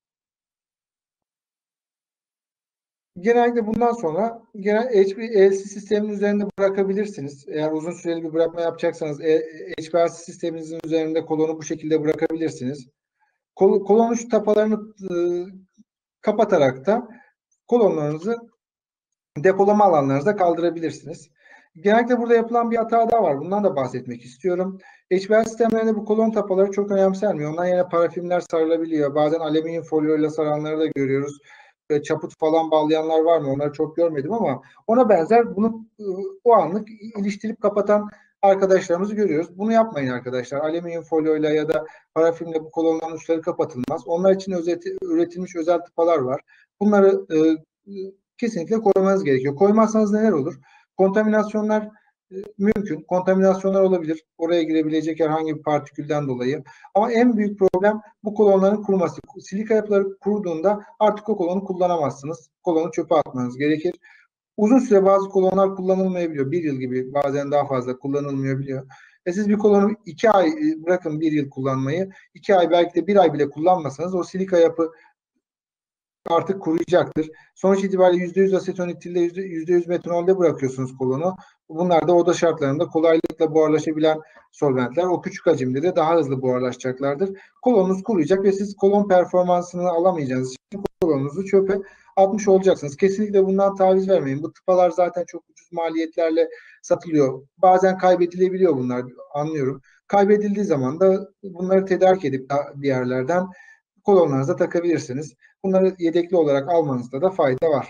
Genellikle bundan sonra HPLC sistemin üzerinde bırakabilirsiniz. Eğer uzun süreli bir bırakma yapacaksanız HPLC sisteminizin üzerinde kolonu bu şekilde bırakabilirsiniz. Kolon uç tapalarını kapatarak da kolonlarınızı depolama alanlarınıza kaldırabilirsiniz. Genellikle burada yapılan bir hata daha var. Bundan da bahsetmek istiyorum. HPLC sistemlerinde bu kolon tapaları çok önemsenmiyor. Ondan yerine parafimler sarılabiliyor. Bazen alüminyum folyoyla saranları da görüyoruz. Çaput falan bağlayanlar var mı? Onları çok görmedim ama ona benzer bunu o anlık iliştirip kapatan arkadaşlarımızı görüyoruz. Bunu yapmayın arkadaşlar. Alüminyum folyoyla ya da parafinle bu kolonların uçları kapatılmaz. Onlar için üretilmiş özel tıpalar var. Bunları kesinlikle koymanız gerekiyor. Koymazsanız neler olur? Kontaminasyonlar mümkün. Kontaminasyonlar olabilir. Oraya girebilecek herhangi bir partikülden dolayı. Ama en büyük problem bu kolonların kuruması. Silika yapıları kuruduğunda artık o kolonu kullanamazsınız. Kolonu çöpe atmanız gerekir. Uzun süre bazı kolonlar kullanılmayabiliyor. Bir yıl gibi, bazen daha fazla kullanılmayabiliyor. Siz bir kolonu 2 ay bırakın, bir yıl kullanmayı. 2 ay, belki de 1 ay bile kullanmasanız o silika yapı artık kuruyacaktır. Sonuç itibariyle %100 asetonitille, %100 metanolde bırakıyorsunuz kolonu. Bunlar da oda şartlarında kolaylıkla buharlaşabilen solventler. O küçük hacimde de daha hızlı buharlaşacaklardır. Kolonunuz kuruyacak ve siz kolon performansını alamayacağınız için kolonunuzu çöpe atmış olacaksınız. Kesinlikle bundan taviz vermeyin. Bu tıpalar zaten çok ucuz maliyetlerle satılıyor. Bazen kaybedilebiliyor bunlar, anlıyorum. Kaybedildiği zaman da bunları tedarik edip bir yerlerden kolonlarınıza takabilirsiniz. Bunları yedekli olarak almanızda da fayda var.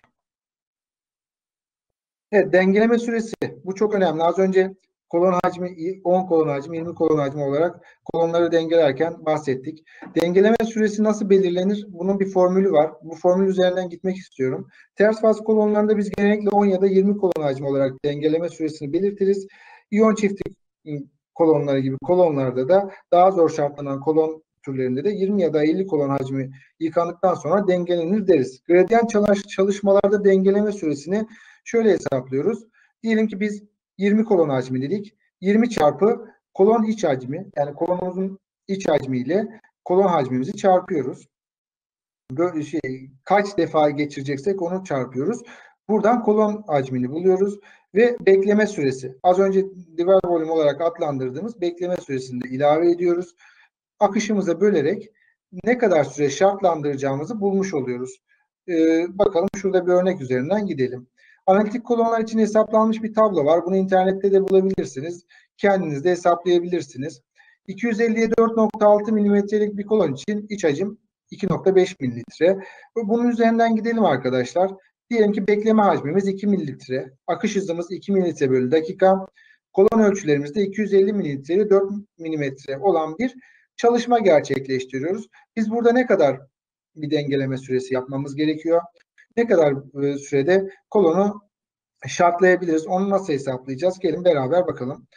Evet, dengeleme süresi. Bu çok önemli. Az önce kolon hacmi 10 kolon hacmi, 20 kolon hacmi olarak kolonları dengelerken bahsettik. Dengeleme süresi nasıl belirlenir? Bunun bir formülü var. Bu formül üzerinden gitmek istiyorum. Ters faz kolonlarında biz genellikle 10 ya da 20 kolon hacmi olarak dengeleme süresini belirtiriz. İyon çiftlik kolonları gibi kolonlarda da daha zor şartlanan kolon türlerinde de 20 ya da 50 kolon hacmi yıkandıktan sonra dengelenir deriz. Gradient çalışmalarda dengeleme süresini şöyle hesaplıyoruz. Diyelim ki biz 20 kolon hacmi dedik. 20 çarpı kolon iç hacmi, yani kolonumuzun iç hacmiyle kolon hacmimizi çarpıyoruz. Böyle kaç defa geçireceksek onu çarpıyoruz. Buradan kolon hacmini buluyoruz ve bekleme süresi. Az önce divar volüm olarak adlandırdığımız bekleme süresini de ilave ediyoruz. Akışımıza bölerek ne kadar süre şartlandıracağımızı bulmuş oluyoruz. Bakalım, şurada bir örnek üzerinden gidelim. Analitik kolonlar için hesaplanmış bir tablo var. Bunu internette de bulabilirsiniz. Kendiniz de hesaplayabilirsiniz. 250'ye 4.6 milimetrelik bir kolon için iç hacim 2.5 mililitre. Bunun üzerinden gidelim arkadaşlar. Diyelim ki bekleme hacmimiz 2 mililitre. Akış hızımız 2 mililitre bölü dakika. Kolon ölçülerimizde 250 mililitre 4 milimetre olan bir çalışma gerçekleştiriyoruz. Biz burada ne kadar bir dengeleme süresi yapmamız gerekiyor? Ne kadar sürede kolonu şartlayabiliriz? Onu nasıl hesaplayacağız? Gelin beraber bakalım.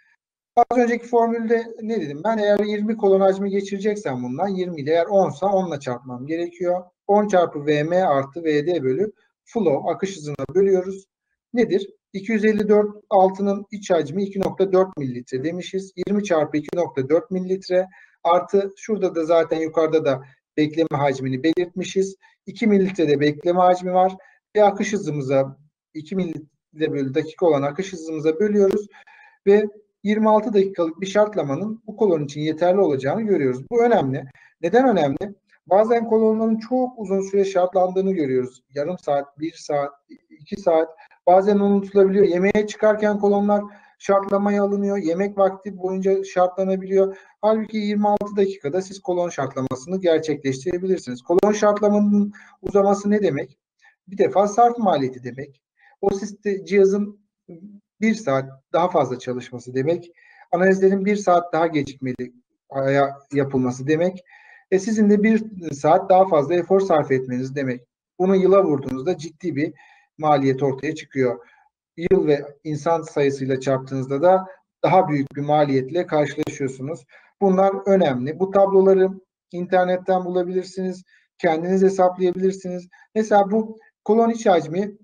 Az önceki formülde ne dedim ben? Eğer 20 kolon hacmi geçireceksem bundan 20 ile, eğer 10 ise 10 ile çarpmam gerekiyor. 10 çarpı Vm artı Vd bölü flow, akış hızına bölüyoruz. Nedir? 254 altının iç hacmi 2.4 mililitre demişiz. 20 çarpı 2.4 mililitre artı şurada da zaten yukarıda da bekleme hacmini belirtmişiz. 2 mililitrede bekleme hacmi var ve akış hızımıza 2 mililitre bölü dakika olan akış hızımıza bölüyoruz ve 26 dakikalık bir şartlamanın bu kolon için yeterli olacağını görüyoruz. Bu önemli. Neden önemli? Bazen kolonların çok uzun süre şartlandığını görüyoruz. Yarım saat, 1 saat, 2 saat. Bazen unutulabiliyor. Yemeğe çıkarken kolonlar şartlamaya alınıyor. Yemek vakti boyunca şartlanabiliyor. Halbuki 26 dakikada siz kolon şartlamasını gerçekleştirebilirsiniz. Kolon şartlamanın uzaması ne demek? Bir defa sarf maliyeti demek. O cihazın 1 saat daha fazla çalışması demek. Analizlerin 1 saat daha gecikmeli yapılması demek. Sizin de 1 saat daha fazla efor sarf etmeniz demek. Bunu yıla vurduğunuzda ciddi bir maliyet ortaya çıkıyor. Yıl ve insan sayısıyla çarptığınızda da daha büyük bir maliyetle karşılaşıyorsunuz. Bunlar önemli. Bu tabloları internetten bulabilirsiniz. Kendiniz hesaplayabilirsiniz. Mesela bu kolon iç hacmi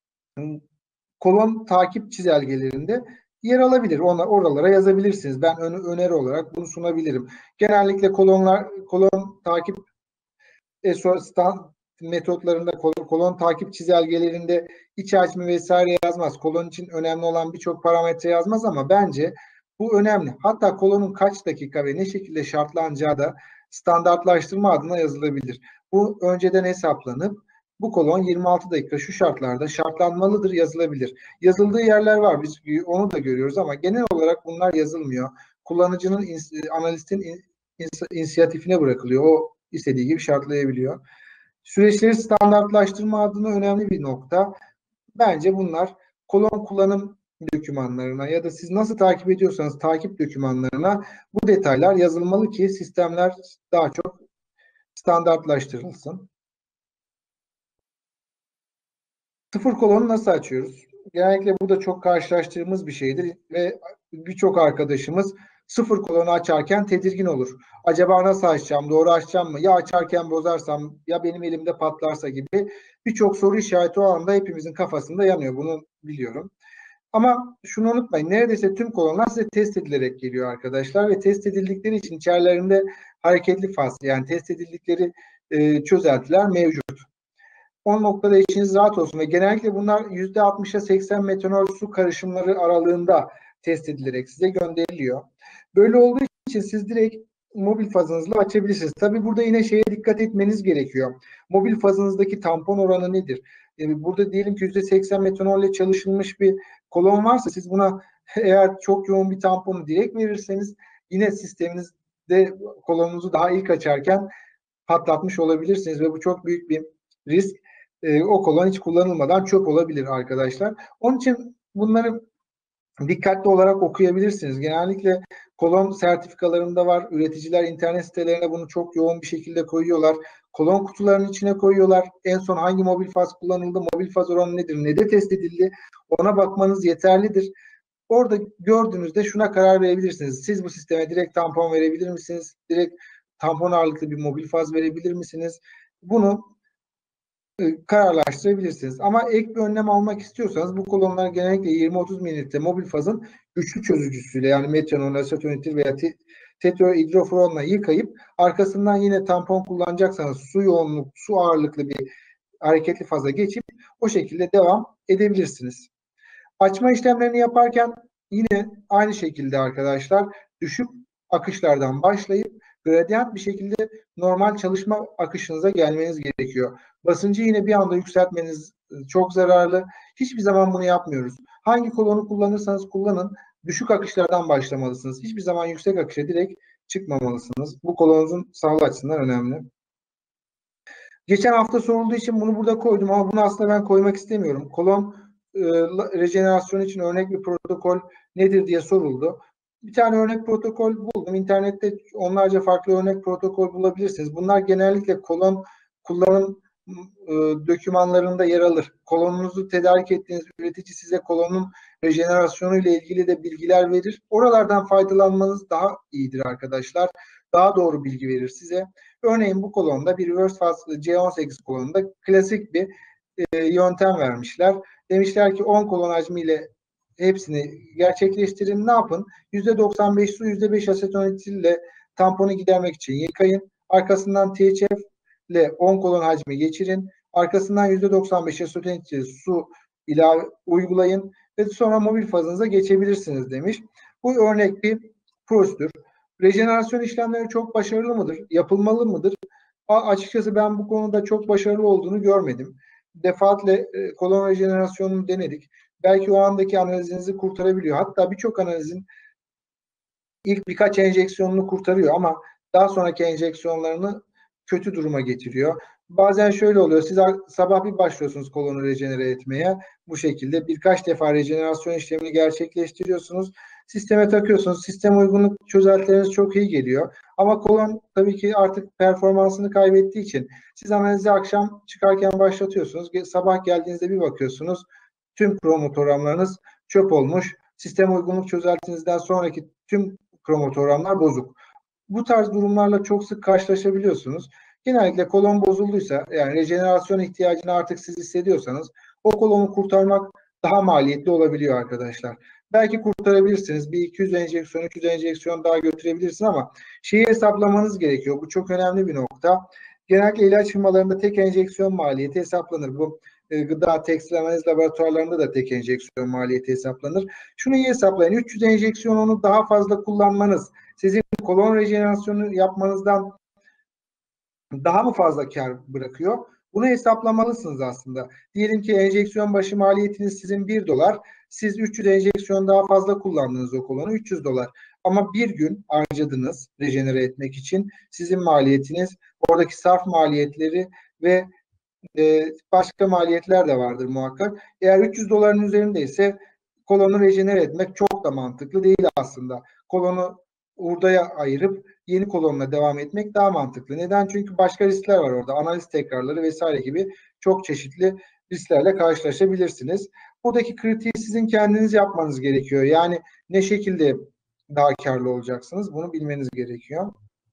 kolon takip çizelgelerinde yer alabilir. Oralara yazabilirsiniz. Ben öneri olarak bunu sunabilirim. Genellikle kolon takip metotlarında kolon takip çizelgelerinde iç hacmi vesaire yazmaz. Kolon için önemli olan birçok parametre yazmaz ama bence bu önemli. Hatta kolonun kaç dakika ve ne şekilde şartlanacağı da standartlaştırma adına yazılabilir. Bu önceden hesaplanıp bu kolon 26 dakika şu şartlarda şartlanmalıdır yazılabilir. Yazıldığı yerler var. Biz onu da görüyoruz ama genel olarak bunlar yazılmıyor. Kullanıcının, analistin inisiyatifine bırakılıyor. O istediği gibi şartlayabiliyor. Süreçleri standartlaştırma adına önemli bir nokta. Bence bunlar kolon kullanım dokümanlarına ya da siz nasıl takip ediyorsanız takip dokümanlarına bu detaylar yazılmalı ki sistemler daha çok standartlaştırılsın. Sıfır kolonu nasıl açıyoruz? Genellikle bu da çok karşılaştığımız bir şeydir ve birçok arkadaşımız sıfır kolonu açarken tedirgin olur. Acaba nasıl açacağım, doğru açacağım mı? Ya açarken bozarsam, ya benim elimde patlarsa gibi birçok soru işareti o anda hepimizin kafasında yanıyor. Bunu biliyorum. Ama şunu unutmayın, neredeyse tüm kolonlar size test edilerek geliyor arkadaşlar ve test edildikleri için içerilerinde hareketli faz, yani test edildikleri çözeltiler mevcut. O noktada içiniz rahat olsun ve genellikle bunlar %60'a 80 metanol su karışımları aralığında test edilerek size gönderiliyor. Böyle olduğu için siz direkt mobil fazınızla açabilirsiniz. Tabii burada yine şeye dikkat etmeniz gerekiyor. Mobil fazınızdaki tampon oranı nedir? Burada diyelim ki %80 metanolle çalışılmış bir kolon varsa siz buna eğer çok yoğun bir tamponu direkt verirseniz yine sisteminizde kolonunuzu daha ilk açarken patlatmış olabilirsiniz ve bu çok büyük bir risk. O kolon hiç kullanılmadan çöp olabilir arkadaşlar. Onun için bunları dikkatli olarak okuyabilirsiniz. Genellikle kolon sertifikalarında var. Üreticiler internet sitelerine bunu çok yoğun bir şekilde koyuyorlar. Kolon kutularının içine koyuyorlar. En son hangi mobil faz kullanıldı, mobil faz oranı nedir, ne de test edildi, ona bakmanız yeterlidir. Orada gördüğünüzde şuna karar verebilirsiniz. Siz bu sisteme direkt tampon verebilir misiniz? Direkt tampon ağırlıklı bir mobil faz verebilir misiniz? Bunu kararlaştırabilirsiniz. Ama ek bir önlem almak istiyorsanız bu kolonlar genellikle 20-30 mililitre mobil fazın güçlü çözücüsüyle yani metanol, asetonitri veya tetrohidrofuronla yıkayıp arkasından yine tampon kullanacaksanız su ağırlıklı bir hareketli faza geçip o şekilde devam edebilirsiniz. Açma işlemlerini yaparken yine aynı şekilde arkadaşlar düşük akışlardan başlayıp gradient bir şekilde normal çalışma akışınıza gelmeniz gerekiyor. Basıncı yine bir anda yükseltmeniz çok zararlı. Hiçbir zaman bunu yapmıyoruz. Hangi kolonu kullanırsanız kullanın düşük akışlardan başlamalısınız. Hiçbir zaman yüksek akışa direkt çıkmamalısınız. Bu kolonunuzun sağlığı açısından önemli. Geçen hafta sorulduğu için bunu burada koydum ama bunu aslında ben koymak istemiyorum. Kolon rejenerasyon için örnek bir protokol nedir diye soruldu. Bir tane örnek protokol buldum. İnternette onlarca farklı örnek protokol bulabilirsiniz. Bunlar genellikle kolon kullanım dokümanlarında yer alır. Kolonunuzu tedarik ettiğiniz üretici size kolonun rejenerasyonu ile ilgili de bilgiler verir. Oralardan faydalanmanız daha iyidir arkadaşlar. Daha doğru bilgi verir size. Örneğin bu kolonda bir reverse faz C18 kolonunda klasik bir yöntem vermişler. Demişler ki 10 kolon hacmiyle hepsini gerçekleştirin. Ne yapın? %95 su, %5 asetonitri ile tamponu gidermek için yıkayın. Arkasından THF ile 10 kolon hacmi geçirin. Arkasından %95 asetonitri su ilave uygulayın ve sonra mobil fazınıza geçebilirsiniz demiş. Bu örnek bir prosedür. Rejenerasyon işlemleri çok başarılı mıdır? Yapılmalı mıdır? Açıkçası ben bu konuda çok başarılı olduğunu görmedim. Defaatle kolon rejenerasyonunu denedik. Belki o andaki analizinizi kurtarabiliyor. Hatta birçok analizin ilk birkaç enjeksiyonunu kurtarıyor ama daha sonraki enjeksiyonlarını kötü duruma getiriyor. Bazen şöyle oluyor. Siz sabah bir başlıyorsunuz kolonu rejenere etmeye. Bu şekilde birkaç defa rejenerasyon işlemini gerçekleştiriyorsunuz. Sisteme takıyorsunuz. Sistem uygunluk çözeltileriniz çok iyi geliyor. Ama kolon tabii ki artık performansını kaybettiği için siz analizi akşam çıkarken başlatıyorsunuz. Sabah geldiğinizde bir bakıyorsunuz. Tüm kromotoramlarınız çöp olmuş. Sistem uygunluk çözeltinizden sonraki tüm kromotoramlar bozuk. Bu tarz durumlarla çok sık karşılaşabiliyorsunuz. Genellikle kolon bozulduysa yani rejenerasyon ihtiyacını artık siz hissediyorsanız o kolonu kurtarmak daha maliyetli olabiliyor arkadaşlar. Belki kurtarabilirsiniz. Bir 200 enjeksiyon, 300 enjeksiyon daha götürebilirsiniz ama şeyi hesaplamanız gerekiyor. Bu çok önemli bir nokta. Genellikle ilaç firmalarında tek enjeksiyon maliyeti hesaplanır. Bu gıda, tekstil analiz laboratuvarlarında da tek enjeksiyon maliyeti hesaplanır. Şunu iyi hesaplayın. 300 enjeksiyonunu daha fazla kullanmanız sizin kolon rejenerasyonu yapmanızdan daha mı fazla kar bırakıyor? Bunu hesaplamalısınız aslında. Diyelim ki enjeksiyon başı maliyetiniz sizin $1. Siz 300 enjeksiyon daha fazla kullandınız o kolonu $300. Ama bir gün harcadınız rejenere etmek için. Sizin maliyetiniz, oradaki sarf maliyetleri ve başka maliyetler de vardır muhakkak. Eğer $300 üzerindeyse kolonu rejenere etmek çok da mantıklı değil aslında. Kolonu hurdaya ayırıp yeni kolonla devam etmek daha mantıklı. Neden? Çünkü başka riskler var orada. Analiz tekrarları vesaire gibi çok çeşitli risklerle karşılaşabilirsiniz. Buradaki kritiği sizin kendiniz yapmanız gerekiyor. Yani ne şekilde daha karlı olacaksınız bunu bilmeniz gerekiyor.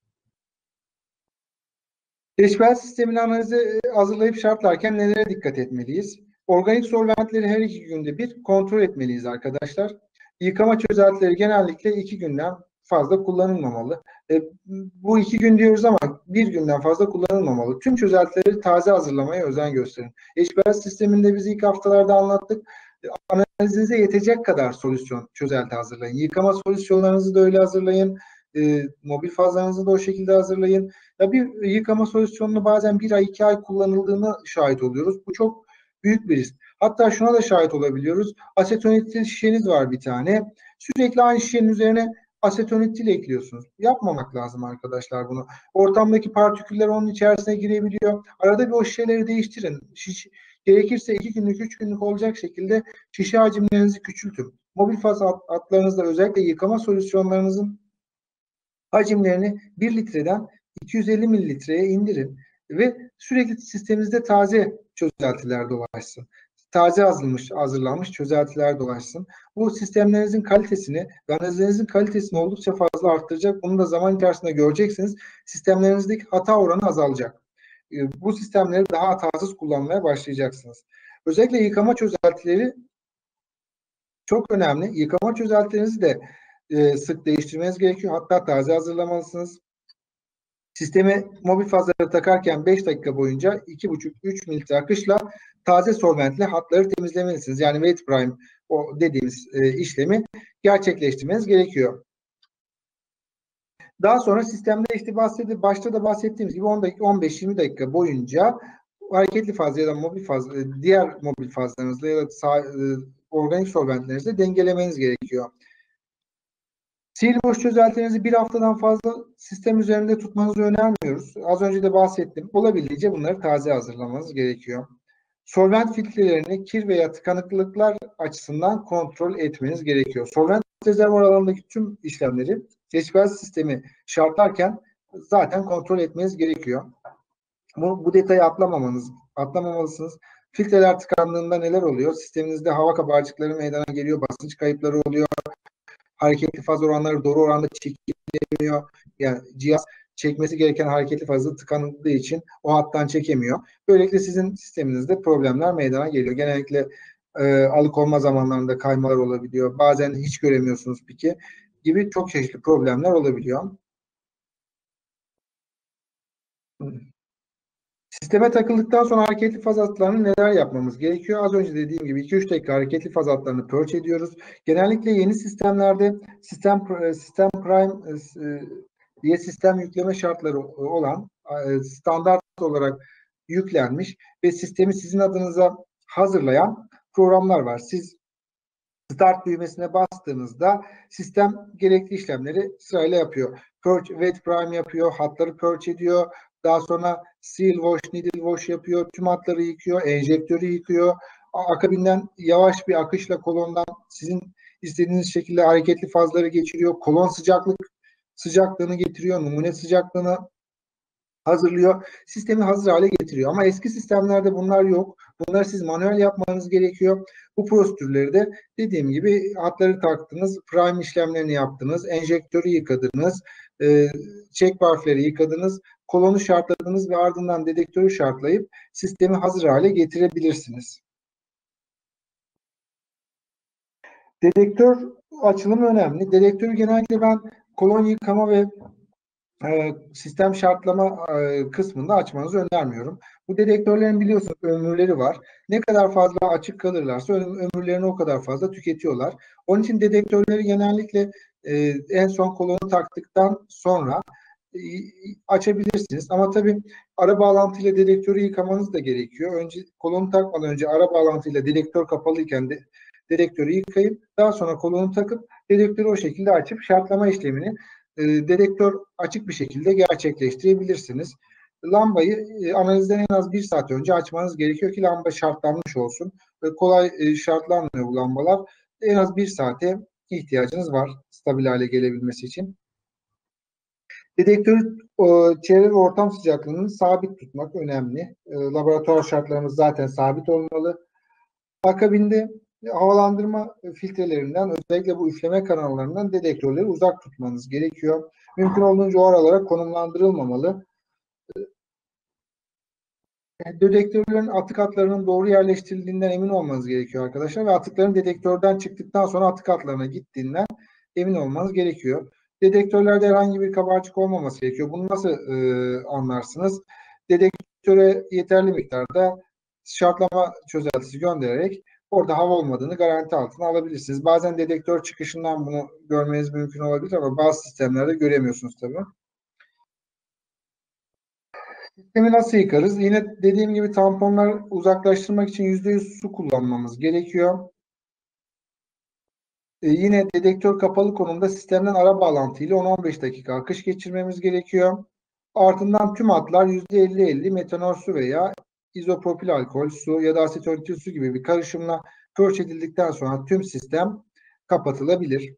Seçmel sistemini analize hazırlayıp şartlarken nelere dikkat etmeliyiz? Organik solventleri her 2 günde bir kontrol etmeliyiz arkadaşlar. Yıkama çözeltileri genellikle 2 günden fazla kullanılmamalı. Bu 2 gün diyoruz ama 1 günden fazla kullanılmamalı. Tüm çözeltileri taze hazırlamaya özen gösterin. HBS sisteminde biz ilk haftalarda anlattık. Analizinize yetecek kadar solüsyon çözelti hazırlayın. Yıkama solüsyonlarınızı da öyle hazırlayın. Mobil fazlarınızı da o şekilde hazırlayın. Ya bir yıkama solüsyonunu bazen 1 ay 2 ay kullanıldığını şahit oluyoruz. Bu çok büyük bir risk. Hatta şuna da şahit olabiliyoruz. Asetonitil şişeniz var bir tane. Sürekli aynı şişenin üzerine asetonitil ekliyorsunuz. Yapmamak lazım arkadaşlar bunu. Ortamdaki partiküller onun içerisine girebiliyor. Arada bir o şişeleri değiştirin. Gerekirse 2 günlük 3 günlük olacak şekilde şişe hacimlerinizi küçültün. Mobil faz hatlarınızda özellikle yıkama solüsyonlarınızın hacimlerini 1 litreden 250 mililitreye indirin ve sürekli sisteminizde taze çözeltiler dolaşsın. Taze hazırlanmış çözeltiler dolaşsın. Bu sistemlerinizin kalitesini ve analizinizin kalitesini oldukça fazla arttıracak. Bunu da zaman içerisinde göreceksiniz. Sistemlerinizdeki hata oranı azalacak. Bu sistemleri daha hatasız kullanmaya başlayacaksınız. Özellikle yıkama çözeltileri çok önemli. Yıkama çözeltilerinizi de sık değiştirmeniz gerekiyor. Hatta taze hazırlamalısınız. Sistemi mobil fazları takarken 5 dakika boyunca 2,5-3 mililitre akışla taze solventle hatları temizlemelisiniz. Yani wet prime o dediğimiz işlemi gerçekleştirmeniz gerekiyor. Daha sonra sistemde işte başta da bahsettiğimiz gibi 10 dakika 15-20 dakika boyunca hareketli faz ya da mobil faz diğer mobil fazlarınızla ya da organik solventlerinizle dengelemeniz gerekiyor. Sil boş çözeltilerinizi 1 haftadan fazla sistem üzerinde tutmanızı önermiyoruz. Az önce de bahsettim. Olabildiğince bunları taze hazırlamanız gerekiyor. Solvent filtrelerini kir veya tıkanıklıklar açısından kontrol etmeniz gerekiyor. Solvent rezervuar alanındaki tüm işlemleri HVAC sistemi şartlarken zaten kontrol etmeniz gerekiyor. Bu detayı atlamamalısınız. Filtreler tıkandığında neler oluyor? Sisteminizde hava kabarcıkları meydana geliyor, basınç kayıpları oluyor. Hareketli faz oranları doğru oranda çekilemiyor. Yani cihaz çekmesi gereken hareketli fazı tıkandığı için o hattan çekemiyor. Böylelikle sizin sisteminizde problemler meydana geliyor. Genellikle alıkonma zamanlarında kaymalar olabiliyor. Bazen hiç göremiyorsunuz piki gibi çok çeşitli problemler olabiliyor. Sisteme takıldıktan sonra hareketli faz hatlarını neler yapmamız gerekiyor? Az önce dediğim gibi 2-3 dakika hareketli faz hatlarını purge ediyoruz. Genellikle yeni sistemlerde sistem prime diye sistem yükleme şartları olan standart olarak yüklenmiş ve sistemi sizin adınıza hazırlayan programlar var. Siz start düğmesine bastığınızda sistem gerekli işlemleri sırayla yapıyor. Purge, wet prime yapıyor, hatları purge ediyor. Daha sonra seal wash, needle wash yapıyor. Tüm hatları yıkıyor, enjektörü yıkıyor. Akabinden yavaş bir akışla kolondan sizin istediğiniz şekilde hareketli fazları geçiriyor. Kolon sıcaklığını getiriyor, numune sıcaklığını hazırlıyor. Sistemi hazır hale getiriyor. Ama eski sistemlerde bunlar yok. Bunları siz manuel yapmanız gerekiyor. Bu prosedürleri de dediğim gibi hatları taktınız, prime işlemlerini yaptınız, enjektörü yıkadınız, check valve'leri yıkadınız, kolonu şartladınız ve ardından dedektörü şartlayıp sistemi hazır hale getirebilirsiniz. Dedektör açılımı önemli. Dedektörü genellikle ben kolon yıkama ve sistem şartlama kısmında açmanızı önermiyorum. Bu dedektörlerin biliyorsunuz ömürleri var. Ne kadar fazla açık kalırlarsa ömürlerini o kadar fazla tüketiyorlar. Onun için dedektörleri genellikle en son kolonu taktıktan sonra açabilirsiniz. Ama tabii ara bağlantıyla dedektörü yıkamanız da gerekiyor. Önce kolonu takmadan önce ara bağlantıyla dedektör kapalıyken de dedektörü yıkayıp daha sonra kolonu takıp dedektörü o şekilde açıp şartlama işlemini dedektör açık bir şekilde gerçekleştirebilirsiniz. Lambayı analizden en az 1 saat önce açmanız gerekiyor ki lamba şartlanmış olsun. Kolay şartlanmıyor bu lambalar. en az 1 saate ihtiyacınız var stabil hale gelebilmesi için. Dedektörü çevre ve ortam sıcaklığını sabit tutmak önemli. Laboratuvar şartlarımız zaten sabit olmalı. Akabinde havalandırma filtrelerinden, özellikle bu üfleme kanallarından dedektörleri uzak tutmanız gerekiyor. Mümkün olduğunca o aralara konumlandırılmamalı. Dedektörlerin atık hatlarının doğru yerleştirildiğinden emin olmanız gerekiyor arkadaşlar ve atıkların dedektörden çıktıktan sonra atık hatlarına gittiğinden emin olmanız gerekiyor. Dedektörlerde herhangi bir kabarcık olmaması gerekiyor. Bunu nasıl anlarsınız? Dedektöre yeterli miktarda şartlama çözeltisi göndererek orada hava olmadığını garanti altına alabilirsiniz. Bazen dedektör çıkışından bunu görmeniz mümkün olabilir ama bazı sistemlerde göremiyorsunuz tabii. Sistemi nasıl yıkarız? Yine dediğim gibi tamponlar uzaklaştırmak için %100 su kullanmamız gerekiyor. Yine dedektör kapalı konumda sistemden ara bağlantıyla 10-15 dakika akış geçirmemiz gerekiyor. Ardından tüm hatlar %50-50 metanol su veya izopropil alkol su ya da asetonitül su gibi bir karışımla pörç edildikten sonra tüm sistem kapatılabilir.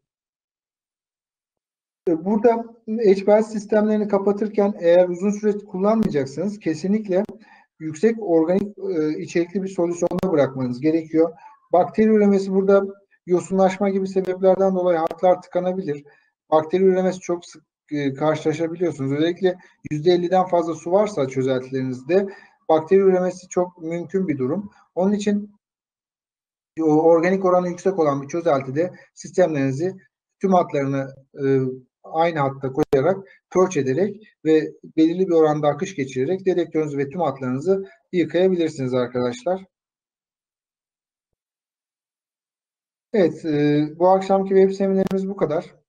Burada HPLC sistemlerini kapatırken eğer uzun süre kullanmayacaksınız, kesinlikle yüksek organik içerikli bir solüsyonda bırakmanız gerekiyor. Bakteri üremesi burada yosunlaşma gibi sebeplerden dolayı hatlar tıkanabilir. Bakteri üremesi çok sık karşılaşabiliyorsunuz. Özellikle %50'den fazla su varsa çözeltilerinizde bakteri üremesi çok mümkün bir durum. Onun için organik oranı yüksek olan bir çözeltide sistemlerinizi tüm hatlarını aynı hatta koyarak, pörç ederek ve belirli bir oranda akış geçirerek dedektörünüzü ve tüm hatlarınızı yıkayabilirsiniz arkadaşlar. Evet, bu akşamki web seminerimiz bu kadar.